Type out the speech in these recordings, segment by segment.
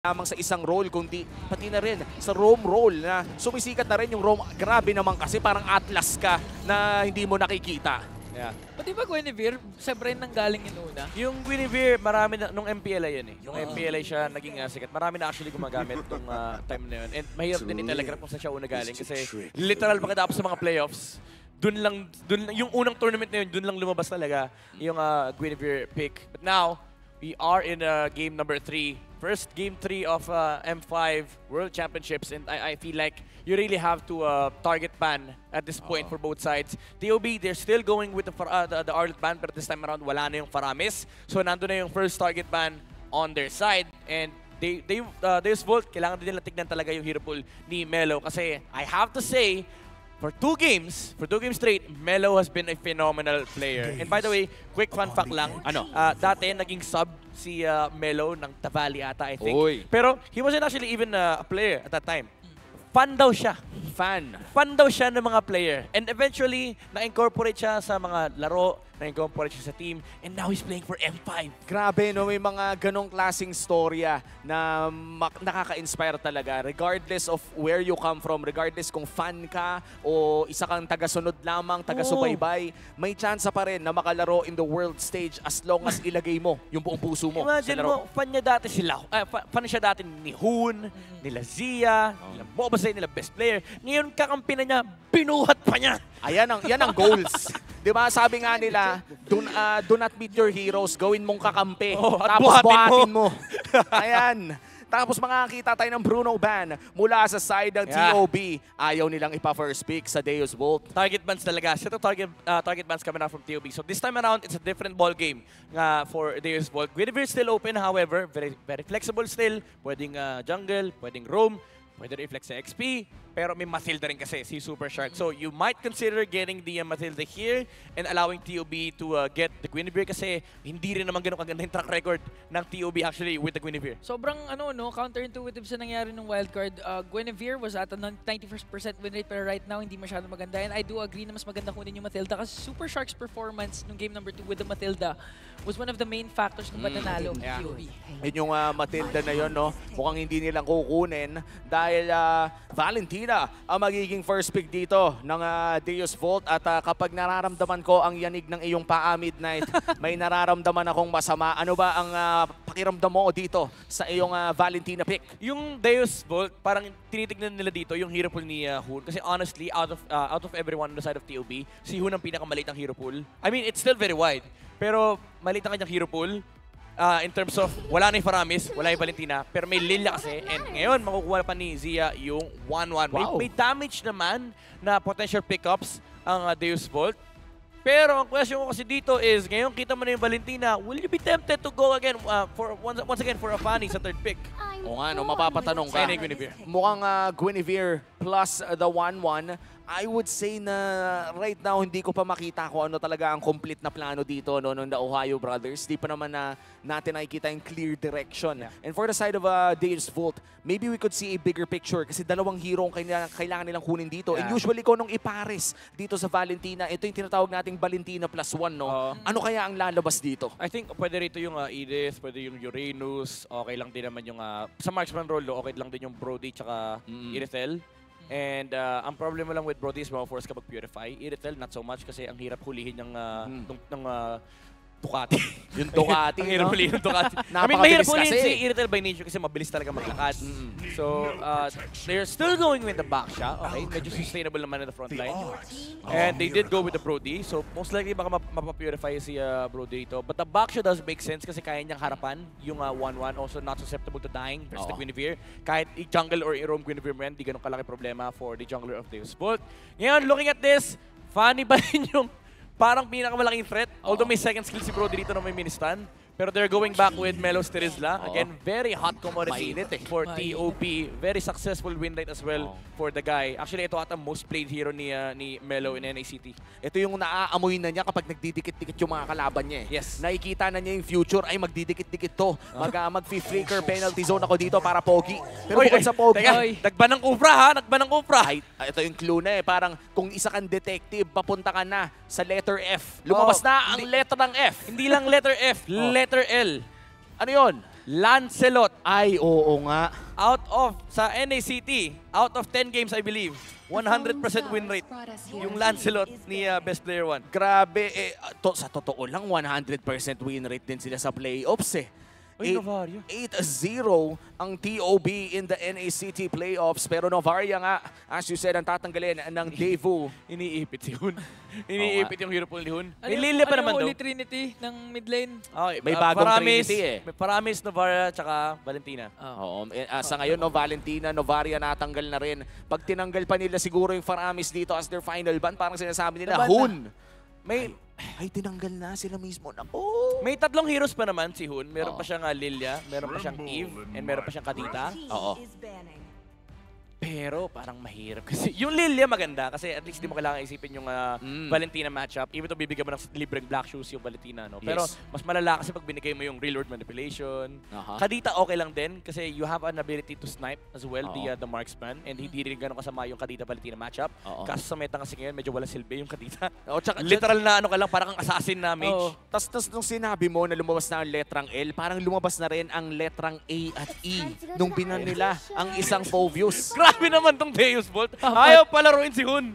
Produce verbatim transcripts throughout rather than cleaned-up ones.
lamang sa isang role, kundi pati na rin sa roam role na sumisikat na rin yung roam. Grabe naman kasi parang Atlas ka na hindi mo nakikita. Yeah. Pati ba Guinevere, sa brain nang galing yun una? Yung Guinevere, marami na, nung M P L A yan eh. Yung M P L A siya naging uh, sikat. Marami na actually gumagamit nung uh, time na yun. And mahirap din i-telegraph kung saan siya una galing kasi literal pagkatapos sa mga playoffs, dun lang, dun, yung unang tournament na yun, dun lang lumabas talaga yung uh, Guinevere pick. But now, we are in uh, game number three. First game three of uh, M five World Championships, and I, I feel like you really have to uh, target ban at this point uh. for both sides. T O B, they're still going with the, uh, the, the Arlet ban, but this time around, wala na yung Faramis. So, nandun na yung first target ban on their side, and they, they, uh, Deus Volt, kailangan din nila tignan talaga yung hero pool ni Melo. Kasi, I have to say, for two games, for two games straight, Melo has been a phenomenal player. And by the way, quick fun fact lang, ano, uh, dati naging sub si uh, Melo ng Tavali ata, I think. Oy. Pero he wasn't actually even uh, a player at that time. Fan daw siya. Fan. Fan daw siya ng mga player. And eventually, na-incorporate siya sa mga laro, na-incorporate siya sa team, and now he's playing for M five. Grabe, no? May mga ganong klaseng storya na nakaka-inspire talaga. Regardless of where you come from, regardless kung fan ka o isa kang taga-sunod lamang, taga-subaybay, may chance pa rin na makalaro in the world stage as long as ilagay mo yung buong puso mo. Imagine mo, fan niya dati sila. Uh, fan siya dati ni Hoon, nila Zia, oh. nila Mobasay, nila best player. Ngayon, kakampi na niya, binuhat pa niya. Ayan ang, yan ang goals. Di ba? Sabi nga nila, do, uh, do not beat your heroes, gawin mong kakampi. Oh, tapos buhatin mo. mo. Ayan. Tapos makakita tayo ng Bruno ban mula sa side ng yeah. T O B. Ayaw nilang ipa-first pick sa Deus Volt. Target bans talaga. Siya to target, uh, target bans coming out from T O B. So this time around, it's a different ball game uh, for Deus Volt. Guinevere still open, however. Very, very flexible still. Pwedeng uh, jungle, pwedeng roam. Pwede reflex sa X P, pero may Mathilda rin kasi, si Super Shark. So you might consider getting the uh, Mathilda here and allowing T O B to uh, get the Guinevere kasi hindi rin naman ganun kaganda yung track record ng T O B actually with the Guinevere. Sobrang ano no, counterintuitive sa nangyari ng wildcard. Uh, Guinevere was at a ninety-first percent win rate pero right now hindi masyado maganda. And I do agree na mas maganda kunin yung Mathilda kasi Super Shark's performance nung game number two with the Mathilda was one of the main factors kung ba't nanalo ng yeah. T O B. Yun yung uh, Mathilda na yun, no? Mukhang hindi nilang kukunin dahil uh, Valentina ang magiging first pick dito ng uh, Deus Volt. At uh, kapag nararamdaman ko ang yanig ng iyong paa Midnight, may nararamdaman akong masama. Ano ba ang uh, pakiramdam mo dito sa iyong uh, Valentina pick? Yung Deus Volt, parang tinitignan nila dito yung hero pool ni uh, Hoon. Kasi honestly, out of uh, out of everyone on the side of T O B, si Hoon ang pinakamaliit ang hero pool. I mean, it's still very wide. Pero maliit ang kanyang hero pool. Uh, in terms of, wala na yung Faramis, wala yung Valentina, pero may Lilia kasi. And ngayon, makukuha pa ni Zia yung one one. Wow. May, may damage naman na potential pickups ang uh, Deus Volt. Pero ang question ko kasi dito is, ngayon kita mo na yung Valentina, will you be tempted to go again, uh, for once, once again, for a Fanny sa third pick? O nga, no, mapapatanong ka. Kaya Guinevere. Mukhang uh, Guinevere plus uh, the one one. I would say na right now hindi ko pa makita kung ano talaga ang complete na plano dito no, ng the Ohio Brothers. Di pa naman na natin nakikita yung clear direction. Yeah. And for the side of uh, Deus Volt, maybe we could see a bigger picture kasi dalawang hero ang kailangan, kailangan nilang kunin dito. Yeah. And usually ko nung ipares dito sa Valentina, ito yung tinatawag nating Valentina plus one. No? Uh, ano kaya ang lalabas dito? I think pwede rito yung uh, Edith, pwede yung Uranus, okay lang din naman yung uh, sa marksman role, okay lang din yung Brody tsaka mm. Irithel. And uh, ang problema lang with Brody is ma-force ka mag-purify. Irithel, not so much kasi ang hirap hulihin ng, uh, mm. ng, ng uh, Ducati. Yung Ducati, ang hirap no? hulihin ng Ducati. I mean, mahirap hulihin si Irithel by nature kasi mabilis talaga maglakad. Mm. So, uh, they're still going with the back shot. Okay, medyo sustainable naman in the front line. And they did go with the Brody. So, most likely baka map mapapurify si uh, Brody ito. But the back shot does make sense kasi kaya niyang harapan yung one one. Uh, also not susceptible to dying versus the Guinevere. Kahit i-jungle or i-roam Guinevere mo yan, di ganun kalaki problema for the jungler of Deus Volt. Ngayon, looking at this, Fanny ba rin yung parang pinakamalaking threat? Although may second skill si Brody dito na may mini-stun. Pero they're going back with Melo Sterizla. Again, very hot commodity eh. for T O B. Very successful win rate as well oh. for the guy. Actually, ito ata most played hero ni, uh, ni Melo in N A C T. Ito yung naaamoy na niya kapag nagdidikit-dikit yung mga kalaban niya. Eh. Yes. Nakikita na niya yung future, ay magdidikit-dikit to. Mag, uh, Mag-flicker penalty zone ako dito para Pogi. Pero oy, bukod sa Pogi... Teka, nagban ng Kufra ha? Nagban ng Kufra. Ay, ito yung clue na eh. Parang kung isa kang detective, papunta ka na sa letter F. Lumabas oh, na ang letter ng F. Hindi lang letter F, oh. letter L. Ano yun? Lancelot. Ay, oo nga. Out of, sa N A C T, out of ten games, I believe, one hundred percent win rate. Yung Lancelot ni uh, Best Player one. Grabe, eh, to, sa totoo lang, one hundred percent win rate din sila sa playoffs eh. Uy, Novaria. eight zero ang T O B in the N A C T playoffs. Pero Novaria nga, as you said, ang tatanggalin ng Daewoo. Iniipit si Hun. Iniipit yung hero pool ni Hun. Ano May yung- Lilia pa ano naman yung daw. Holy Trinity ng mid lane? Okay, May uh, bagong Paramis, Trinity eh. May Paramis, Novaria, tsaka Valentina. Oo, eh, ah, sa ngayon, no, Valentina, Novaria natanggal na rin. Pag tinanggal pa nila siguro yung Faramis dito as their final ban, parang sinasabi nila, Naban na. Hun! May Ay, tinanggal na sila mismo. Naku! may tatlong heroes pa naman si Hun. Meron Oo. pa siyang uh, Lilia, meron pa siyang Eve, and meron pa siyang Kadita. Oo. Pero parang mahirap kasi yung Lilia maganda kasi at least di mo kailangan isipin yung uh, Mm. Valentina matchup. Even though bibigyan mo ng libreng black shoes yung Valentina, no? Pero Yes. mas malala kasi pag binigay mo yung real world manipulation. Aha. Kadita okay lang din kasi you have an ability to snipe as well, Oo. the, uh, the marksman. And hindi rin ganun kasama yung Kadita-Valentina matchup. Oo. Kaso sa meta kasi ngayon, medyo wala silbi yung Kadita. O, tsaka, Literal na ano ka lang, parang kang assassin na mage. Oo. Tas, tas nung sinabi mo na lumabas na ang letrang L, parang lumabas na rin ang letrang A at E nung binan nila ang isang Phoveus. Grabe naman tong Deus Bolt. Ayaw palaruin si Hun.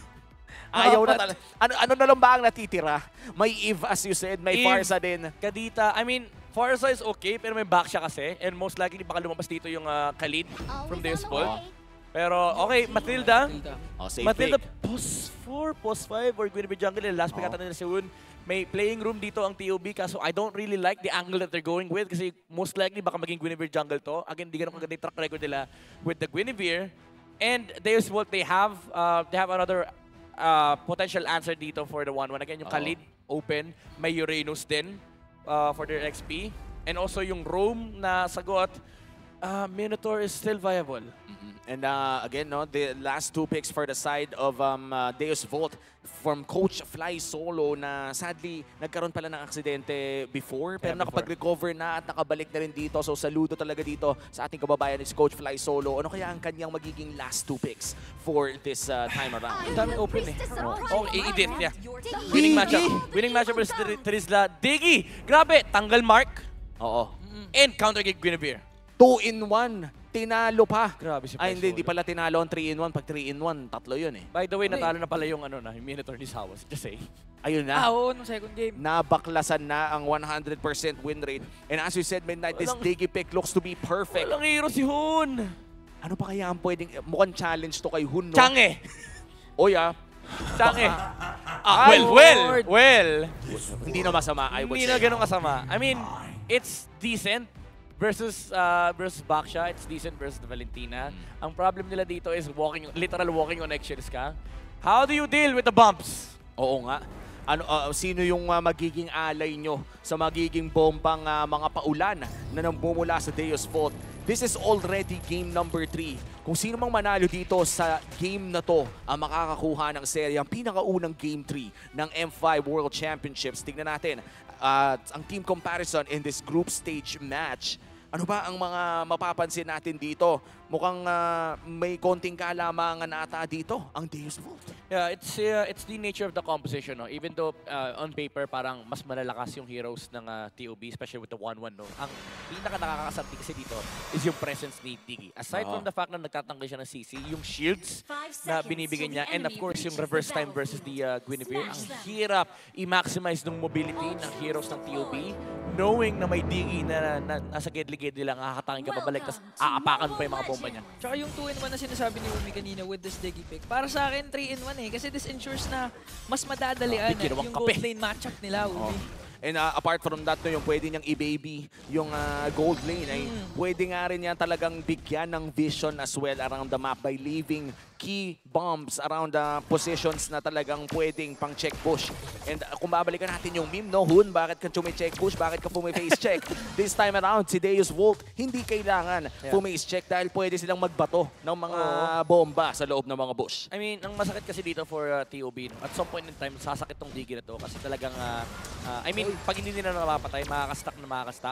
Ayaw na Dapat- talaga. Ano, ano na lang ba ang natitira? May Eve, as you said, may Eve. Farsa din. Kadita, I mean, Farsa is okay, pero may back siya kasi. And most likely, baka lumabas dito yung uh, Khalid from Deus Bolt. Pero, okay, Matilda. Matilda. Oh, safe Matilda, pick. post four, post five, or Guinevere Jungle. Last pick Oo. ata nila si Hun. May playing room dito ang T O B, kaso I don't really like the angle that they're going with kasi most likely baka maging Guinevere Jungle to. Again, di ganun kaganda yung track record nila with the Guinevere. And Deus Bolt, they have, uh, they have another uh, potential answer dito for the one one. Again, yung Oo. Khalid, open. May Uranus din uh, for their X P. And also yung Rome na sagot, uh, Minotaur is still viable. Mhm. And uh, again, no, the last two picks for the side of um, uh, Deus Volt from Coach Fly Solo na sadly nagkaroon pala ng aksidente before pero Yeah, nakapag-recover na at nakabalik na rin dito. So saludo talaga dito sa ating kababayan ni Coach Fly Solo. Ano kaya ang kanyang magiging last two picks for this uh, time around? Ang dami open eh. Oh, i-edit niya. Winning matchup. Winning matchup versus Ter- Terizla. Diggy! Grabe! Tanggal Mark. Oo. And counter kick Guinevere. two in one. Tinalo pa. Grabe si Ay, hindi, Fly hindi Solo. pala tinalo ang three in one. Pag three in one, tatlo yun eh. By the way, natalo na pala yung ano na, yung Minotaur ni Sawas. Just say. Ayun Ah, na. oo, nung second game. Nabaklasan na ang one hundred percent win rate. And as you said, Midnight, this Walang- Diggy pick looks to be perfect. Walang hero si Hun. Ano pa kaya ang pwedeng, mukhang challenge to kay Hun, no? Change. Oy, ah. Change. Ah, well, well, Lord. well. Hindi na masama, I would Hindi say. na ganun kasama. I mean, it's decent versus uh, versus Baksha. It's decent versus the Valentina. Hmm. Ang problem nila dito is walking, literal walking on eggshells ka. How do you deal with the bumps? Oo nga. Ano, ah, sino yung ah, magiging alay nyo sa magiging bombang ah, mga paulan na namumula sa Deus Vault? This is already game number three. Kung sino mang manalo dito sa game na to ang makakakuha ng serye, ang pinakaunang game three ng M five World Championships. Tignan natin uh, ang team comparison in this group stage match. Ano ba ang mga mapapansin natin dito? Mukhang ah, may konting kalamangan ata dito ang Deus Vault. Yeah, it's uh, it's the nature of the composition. No? Even though uh, on paper parang mas malalakas yung heroes ng uh, T O B, especially with the one one. No? Ang pinaka nakakasabi kasi dito is yung presence ni Diggy. Aside Oo. from the fact na nagtatanggal siya ng C C, yung shields na binibigyan niya, and of course yung reverse time versus the uh, Guinevere, ang hirap i-maximize ng mobility ng heroes ng T O B, knowing na may Diggy na, na, na nasa gedli-gedli lang, kakatangin ka pabalik, tapos aapakan mo pa yung mga bomba niya. Tsaka yung two in one na sinasabi ni Umi kanina with this Diggy pick, para sa akin three in one eh. Kasi this ensures na mas madadalian May eh, ginawang yung kape. gold lane matchup nila, Umi. And uh, apart from that, no, yung pwede niyang i-baby yung uh, gold lane ay pwede nga rin yan talagang bigyan ng vision as well around the map by leaving key bombs around the positions na talagang pwedeng pang check push. And uh, kung babalikan natin yung meme, no, Hun, bakit ka check push, bakit ka face check? This time around, si Deus Volt, hindi kailangan Yeah. face check dahil pwede silang magbato ng mga bomba sa loob ng mga bush. I mean, ang masakit kasi dito for uh, T O B, no? At some point in time, sasakit tong Diggy na to kasi talagang, uh, uh, I mean, pag hindi nila napapatay, makakastack na makakastack.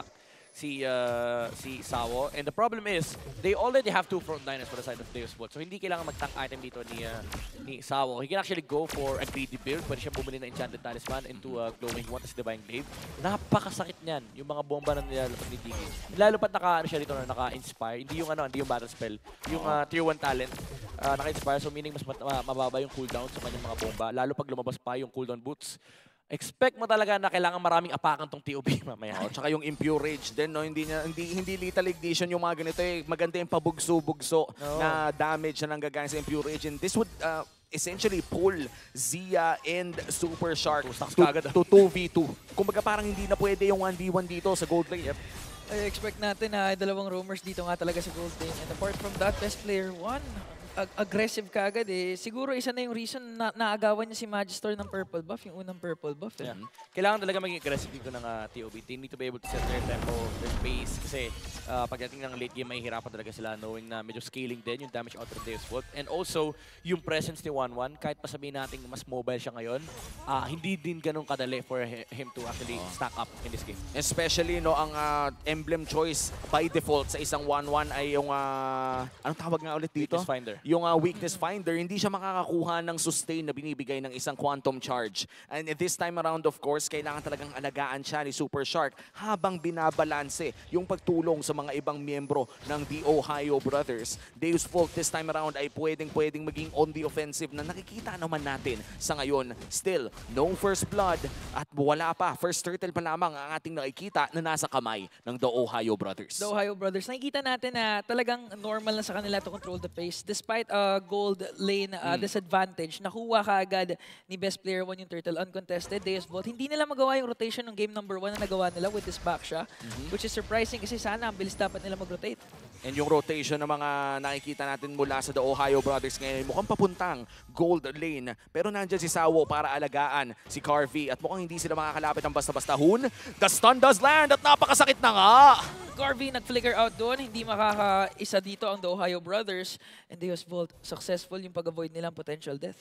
si uh, si Sawo. And the problem is, they already have two frontliners for the side of Deus Volt. So hindi kailangan mag-tank item dito ni uh, ni Sawo. He can actually go for a greedy build. Pwede siya bumili ng Enchanted Talisman into a Glowing One as Divine Glaive. Napakasakit niyan, yung mga bomba na nilalapag ni Diggy. Lalo pat naka, ano siya dito, na naka-inspire. Hindi yung ano, hindi yung battle spell. Yung uh, tier one talent, uh, naka-inspire. So meaning mas mat mababa yung cooldown sa kanyang mga bomba. Lalo pag lumabas pa yung cooldown boots. Expect mo talaga na kailangan maraming apakan tong T O B mamaya. Oh, tsaka yung Impure Rage din, no? Hindi, niya, hindi, hindi Lethal Ignition yung mga ganito. Eh. Maganda yung pabugso-bugso No. na damage na nanggagaling sa Impure Rage. And this would uh, essentially pull Zia and Super Shark Two stacks to, kaagad, ah. to two v two. Kumbaga parang hindi na pwede yung one v one dito sa Gold Lane. Yep. I expect natin na dalawang roamers dito nga talaga sa Gold Lane. And apart from that, best player one, ag aggressive kaagad eh. Siguro isa na yung reason na naagawan niya si Magister ng purple buff, yung unang purple buff eh. Yeah. Kailangan talaga maging aggressive dito ng uh, T O B. They need to be able to set their tempo, their pace. Kasi uh, pagdating ng late game, mahihirapan talaga sila knowing na medyo scaling din yung damage out of Deus Volt. And also, yung presence ni one one, kahit pa sabihin natin mas mobile siya ngayon, uh, hindi din ganun kadali for him to actually oh. stack up in this game. Especially, no, ang uh, emblem choice by default sa isang one one ay yung, uh, anong tawag nga ulit dito? Weakness Finder. Yung uh, Weakness Finder, hindi siya makakakuha ng sustain na binibigay ng isang Quantum Charge. And this time around, of course, kailangan talagang alagaan siya ni Super Shark habang binabalanse yung pagtulong sa mga ibang miyembro ng The Ohio Brothers. Deus Volt this time around ay pwedeng-pwedeng maging on the offensive na nakikita naman natin sa ngayon. Still, no first blood at wala pa. First turtle pa lamang ang ating nakikita na nasa kamay ng The Ohio Brothers. The Ohio Brothers, nakikita natin na talagang normal na sa kanila to control the pace. Despite uh, gold lane uh, mm. disadvantage, nakuha kaagad ni best player one yung turtle uncontested. Deus Volt, hindi nila magawa yung rotation ng game number one na nagawa nila with this back siya, mm-hmm. which is surprising kasi sana ang bilis dapat nila mag-rotate. And yung rotation ng mga nakikita natin mula sa The Ohio Brothers ngayon, mukhang papuntang gold lane. Pero nandyan si Sawo para alagaan si Carvey at mukhang hindi sila makakalapit ng basta-basta. Hun, the stun does land at napakasakit na nga! Carvey nag-flicker out doon, hindi makakaisa dito ang The Ohio Brothers. And Deus Volt, successful yung pag-avoid nilang potential death.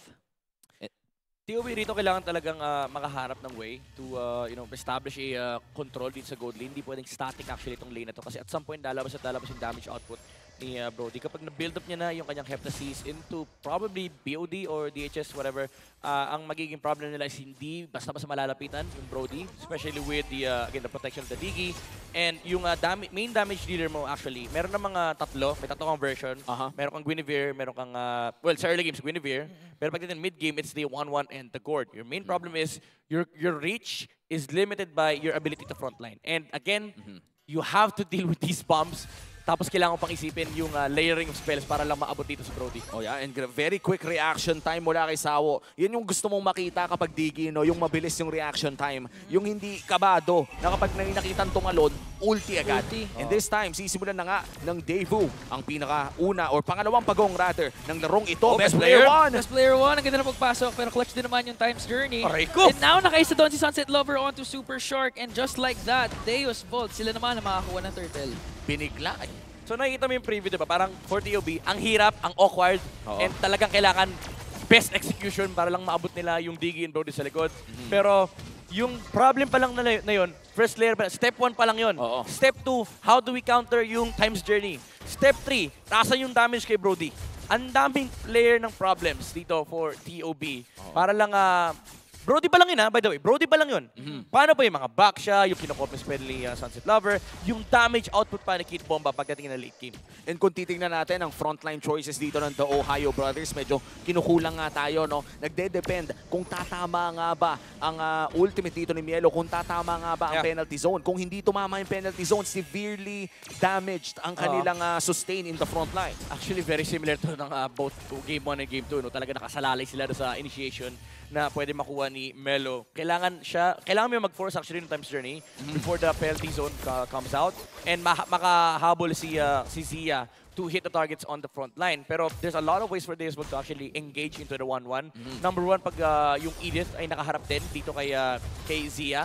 T O B rito kailangan talagang uh, makaharap ng way to uh, you know, establish a uh, control dito sa gold lane. Hindi pwedeng static actually itong lane na to kasi at some point lalabas at lalabas yung damage output ni uh, Brody. Kapag na-build up niya na yung kanyang Heptasis into probably B O D or D H S, whatever, uh, ang magiging problem nila is hindi basta-basta malalapitan yung Brody, especially with the, uh, again, the protection of the Diggy. And yung uh, dam main damage dealer mo actually, meron na mga tatlo, may tatlo kang version. Uh-huh. Meron kang Guinevere, meron kang, uh, well, sa early games, Guinevere. Pero pagdating mid-game, it's the one one and the Gord. Your main problem is your, your reach is limited by your ability to frontline. And again, mm-hmm. you have to deal with these bombs. Tapos kailangan pang isipin yung uh, layering of spells para lang maabot dito sa Brody. Oh yeah, and very quick reaction time mula kay Sawo. Yan yung gusto mong makita kapag Diggy, no? Yung mabilis yung reaction time. Yung hindi kabado na kapag nakita tumalon, ulti agad. Ulti. And this time, sisimulan na nga ng Daewoo ang pinaka-una or pangalawang pagong rather ng larong ito. Oh, Best best Player player. one! Best player one, ang ganda na pagpasok, pero clutch din naman yung Time's Journey. Aray ko! And now, nakaisa doon si Sunset Lover onto Super Shark. And just like that, Deus Volt, sila naman ang makakuha ng turtle. Binigla. So nakikita mo yung preview, diba? Parang for T O B, ang hirap, ang awkward, Oo. and talagang kailangan best execution para lang maabot nila yung Diggy and Brody sa likod. Mm-hmm. Pero yung problem pa lang na, na yun, first layer pa, step one pa lang yun. Oo. Step two, how do we counter yung Time's Journey? Step three, taasan yung damage kay Brody. Ang daming layer ng problems dito for T O B. Oo. Para lang, uh, Brody pa lang yun ha, by the way. Brody pa lang yun. Mm-hmm. Paano pa yung mga back siya, yung kinokopya spell ni uh, Sunset Lover, yung damage output pa ni Kid Bomba pagdating na late game. And kung titingnan natin ang frontline choices dito ng The Ohio Brothers, medyo kinukulang nga tayo, no? Nagde-depend kung tatama nga ba ang uh, ultimate dito ni Mielo, kung tatama nga ba ang Yeah. penalty zone. Kung hindi tumama yung penalty zone, severely damaged ang kanilang uh, sustain in the frontline. Actually, very similar to ng uh, both game one and game two. No? Talaga nakasalalay sila doon sa initiation na pwede makuha ni Melo. Kailangan siya, kailangan mo mag-force actually ng Time's Journey mm-hmm. before the penalty zone uh, comes out and ma makahabol si, uh, si Zia to hit the targets on the front line. Pero there's a lot of ways for Deus Volt to actually engage into the one one. Mm-hmm. Number one, pag uh, yung Edith ay nakaharap din dito kay, uh, kay Zia,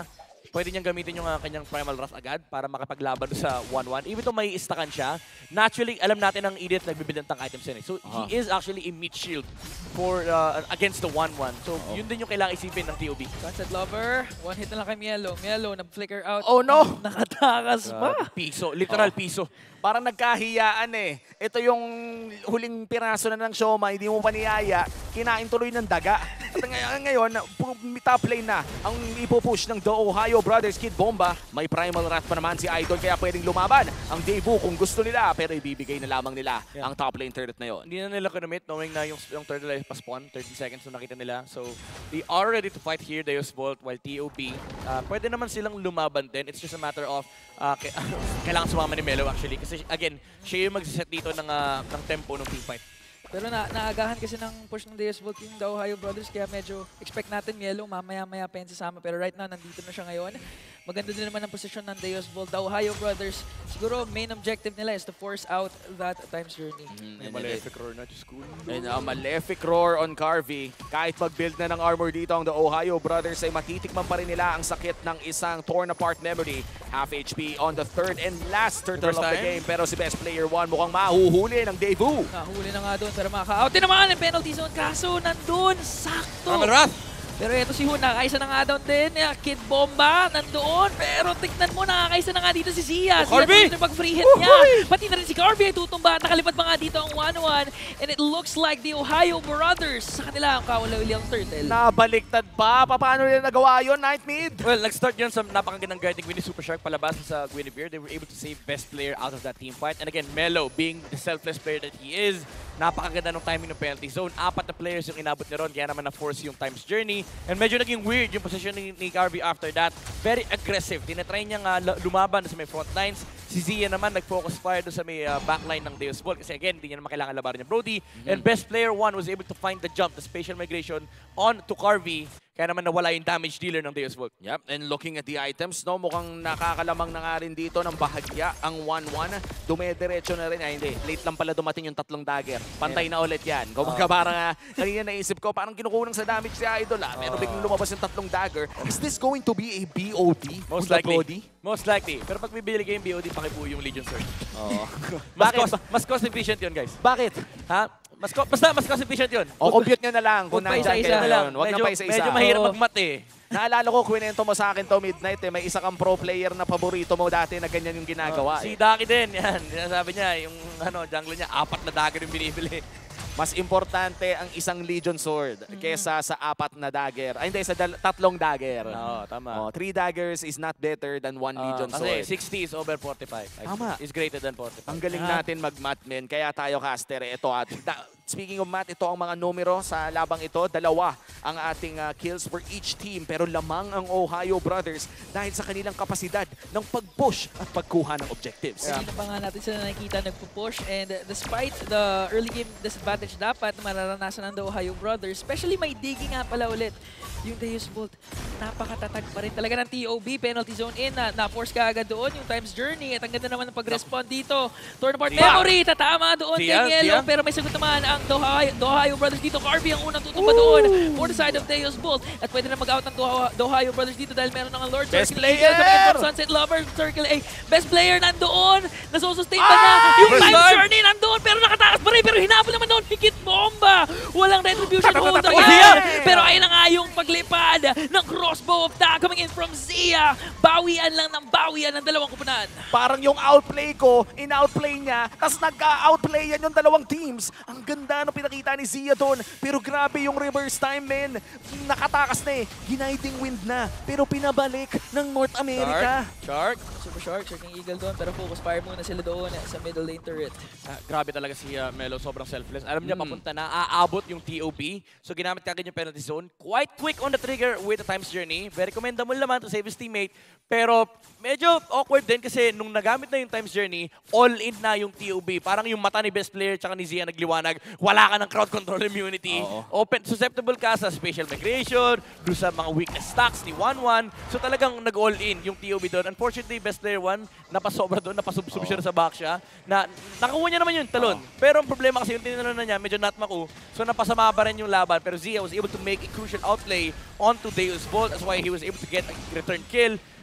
pwede niyang gamitin yung uh, kanyang Primal Wrath agad para makapaglaban sa one one. Even though may istakan siya, naturally, alam natin ang Idiot nagbibuild ng tank items yun eh. So, uh-huh. he is actually a meat shield for uh, against the one one. So, uh-oh. Yun din yung kailangan isipin ng T O B. Sunset Lover, one hit na lang kay Mielo. Mielo, nag-flicker out. Oh no! Nakatakas pa. Uh, piso, literal oh. piso. Parang nagkahiyaan eh. Ito yung huling piraso na ng Sioma, hindi mo pa niyaya, kinain tuloy ng daga. At ngay ngayon, top lane na ang ipupush ng The Ohio Brothers. Kid Bomba, may Primal Wrath pa naman si Idol, kaya pwedeng lumaban ang debut kung gusto nila, pero ibibigay na lamang nila yeah. ang top lane turret na yon. Hindi na nila kinamit knowing na yung, yung turtle ay pa-spawn, thirty seconds na nakita nila. So, they are ready to fight here, Deus Volt, while T O B, uh, pwede naman silang lumaban din. It's just a matter of uh, kailangan sumama ni Melo actually. Kasi again, siya yung mag-set dito ng, uh, ng tempo ng team fight. Pero na naagahan kasi ng push ng Deus Volt yung The Ohio Brothers, kaya medyo expect natin Mielo, mamaya-maya pa yan sasama. Pero right now, nandito na siya ngayon. Maganda din naman ang posisyon ng Deus Volt. The Ohio Brothers, siguro main objective nila is to force out that Time's Journey. Mm, Malefic Roar na to school. And a Malefic Roar on Carvey. Kahit mag-build na ng armor dito ang The Ohio Brothers, ay matitikman pa rin nila ang sakit ng isang torn apart memory. Half H P on the third and last turtle of the game. Pero si Best Player one mukhang mahuhuli ng debut. Nahuli na nga doon, pero makaka-out din naman ang penalty zone. Kaso nandun, sakto. Primal Wrath! Pero ito si Hun, nakakaisa na nga down din. Kid Bomba, nandoon. Pero tignan mo, nakakaisa na nga dito si Zia. Oh, Carvey! Zia pag-free hit niya. Pati na rin si Carvey ay tutumba. Nakalipad pa nga dito ang one one. And it looks like the Ohio Brothers sa kanila ang kawalawilang turtle. Nabaliktad pa. Paano nila nagawa yun, Night Mid? Well, nag-start yun sa napakagandang guard ni Gwynny Super Shark palabas sa Guinevere. They were able to save Best Player out of that team fight. And again, Melo, being the selfless player that he is, napakaganda ng timing ng penalty zone. Apat na players yung inabot ni Ron, kaya naman na-force yung Time's Journey. And medyo naging weird yung position ni, ni Carvey after that. Very aggressive. Tinatry niya nga lumaban sa may front lines. Si Zia naman nag-focus fire doon sa may uh, backline ng Deus Volt. Kasi again, hindi niya naman kailangan labarin niya Brody. Mm-hmm. And Best Player one was able to find the jump, the spatial migration on to Carvey. Kaya naman nawala yung damage dealer ng Deus Volt. Yep, and looking at the items, no, mukhang nakakalamang na nga rin dito ng bahagya ang one one. Dumediretso na rin. Ay, hindi. Late lang pala dumating yung tatlong dagger. Pantay yeah. na ulit yan. Kung uh, parang uh, kanina naisip ko, parang kinukulang sa damage si Idol. Ah. Pero uh, biglang lumabas yung tatlong dagger. Is this going to be a B O D? Most likely. Brody? Most likely. Pero pag bibili kayo yung B O D, pakibuo yung Legion Sword. Oh. mas, cost, mas cost efficient yun, guys. Bakit? Ha? Mas, basta mas cost efficient yun. O, compute nyo na lang kung nandyan kayo na lang. Huwag na pa isa-isa. Medyo mahirap mag-mat eh. Naalala ko, kwento mo sa akin to Midnight eh. May isa kang pro player na paborito mo dati na ganyan yung ginagawa. Uh, si eh. Daki din, yan. Sabi niya, yung ano, jungle niya, apat na dagger yung binibili. Mas importante ang isang Legion Sword mm-hmm. kesa sa apat na dagger. Ay, hindi, sa tatlong dagger. Oo, tama. Oh, three daggers is not better than one uh, Legion Sword. Kasi sixty is over forty-five. Tama. Is greater than forty-five. Ang galing ah. natin mag-mat, men. Kaya tayo, caster, eh. Ito, at speaking of math, ito ang mga numero sa labang ito. Dalawa ang ating uh, kills for each team. Pero lamang ang Ohio Brothers dahil sa kanilang kapasidad ng pag-push at pagkuha ng objectives. Kanina pa nga natin sila nakikita nagpo-push. And uh, despite the early game disadvantage dapat mararanasan ng the Ohio Brothers, especially may digging nga pala ulit yung Deus Volt. Napakatatag pa rin talaga ng T O B. Penalty zone in. Na, na-force ka agad doon yung Time's Journey. At ang ganda naman ng pag-respond dito. Torn apart memory. Tatama doon kay Yellow. Pero may sagot naman ang the Ohio, the Ohio Brothers dito. Carvey ang unang tutumba doon for the side of Deus Volt. At pwede na mag-out ng the Ohio Brothers dito dahil meron ng Lord Best Circle player! A. Sunset Lover, Circle A. Best player nandoon. Nasusustain pa niya. Yung Time's Journey nandoon. Pero nakatakas pa rin. Pero hinapon naman doon. Higit bomba. Walang retribution hold. Pero ayun na nga yung paglipad ng crossbow of Da coming in from Zia. Bawian lang ng bawian ng dalawang kupunan. Parang yung outplay ko, in-outplay niya, tapos nagka-outplay yan yung dalawang teams. Ang ganda ng pinakita ni Zia doon. Pero grabe yung reverse time, men. Nakatakas na eh. Guiding wind na. Pero pinabalik ng North America. Shark. Shark. Super Shark, Sharking Eagle doon. Pero focus fire muna sila doon sa middle lane turret. Ah, grabe talaga si uh, Melo. Sobrang selfless. Alam niya mm. papunta na. Aabot yung T O B. So ginamit kagad yung penalty zone. Quite quick on the trigger with the Time's Journey. Very commendable naman to save his teammate. Pero medyo awkward din kasi nung nagamit na yung Time's Journey, all in na yung T O B. Parang yung mata ni Best Player tsaka ni Zia nagliwanag. Wala ka ng crowd control immunity. Uh-oh. Open, susceptible ka sa spatial migration, doon sa mga weakness stacks ni one one. So talagang nag-all in yung T O B doon. Unfortunately, Best Player one, napasobra doon, napasubsub siya sa back siya. Na, nakuha niya naman yung talon. Uh-oh. Pero ang problema kasi yung tinanong na niya, medyo not maku. So napasama pa rin yung laban. Pero Zia was able to make a crucial outplay onto Deus Volt. That's why he was able to get a return kill.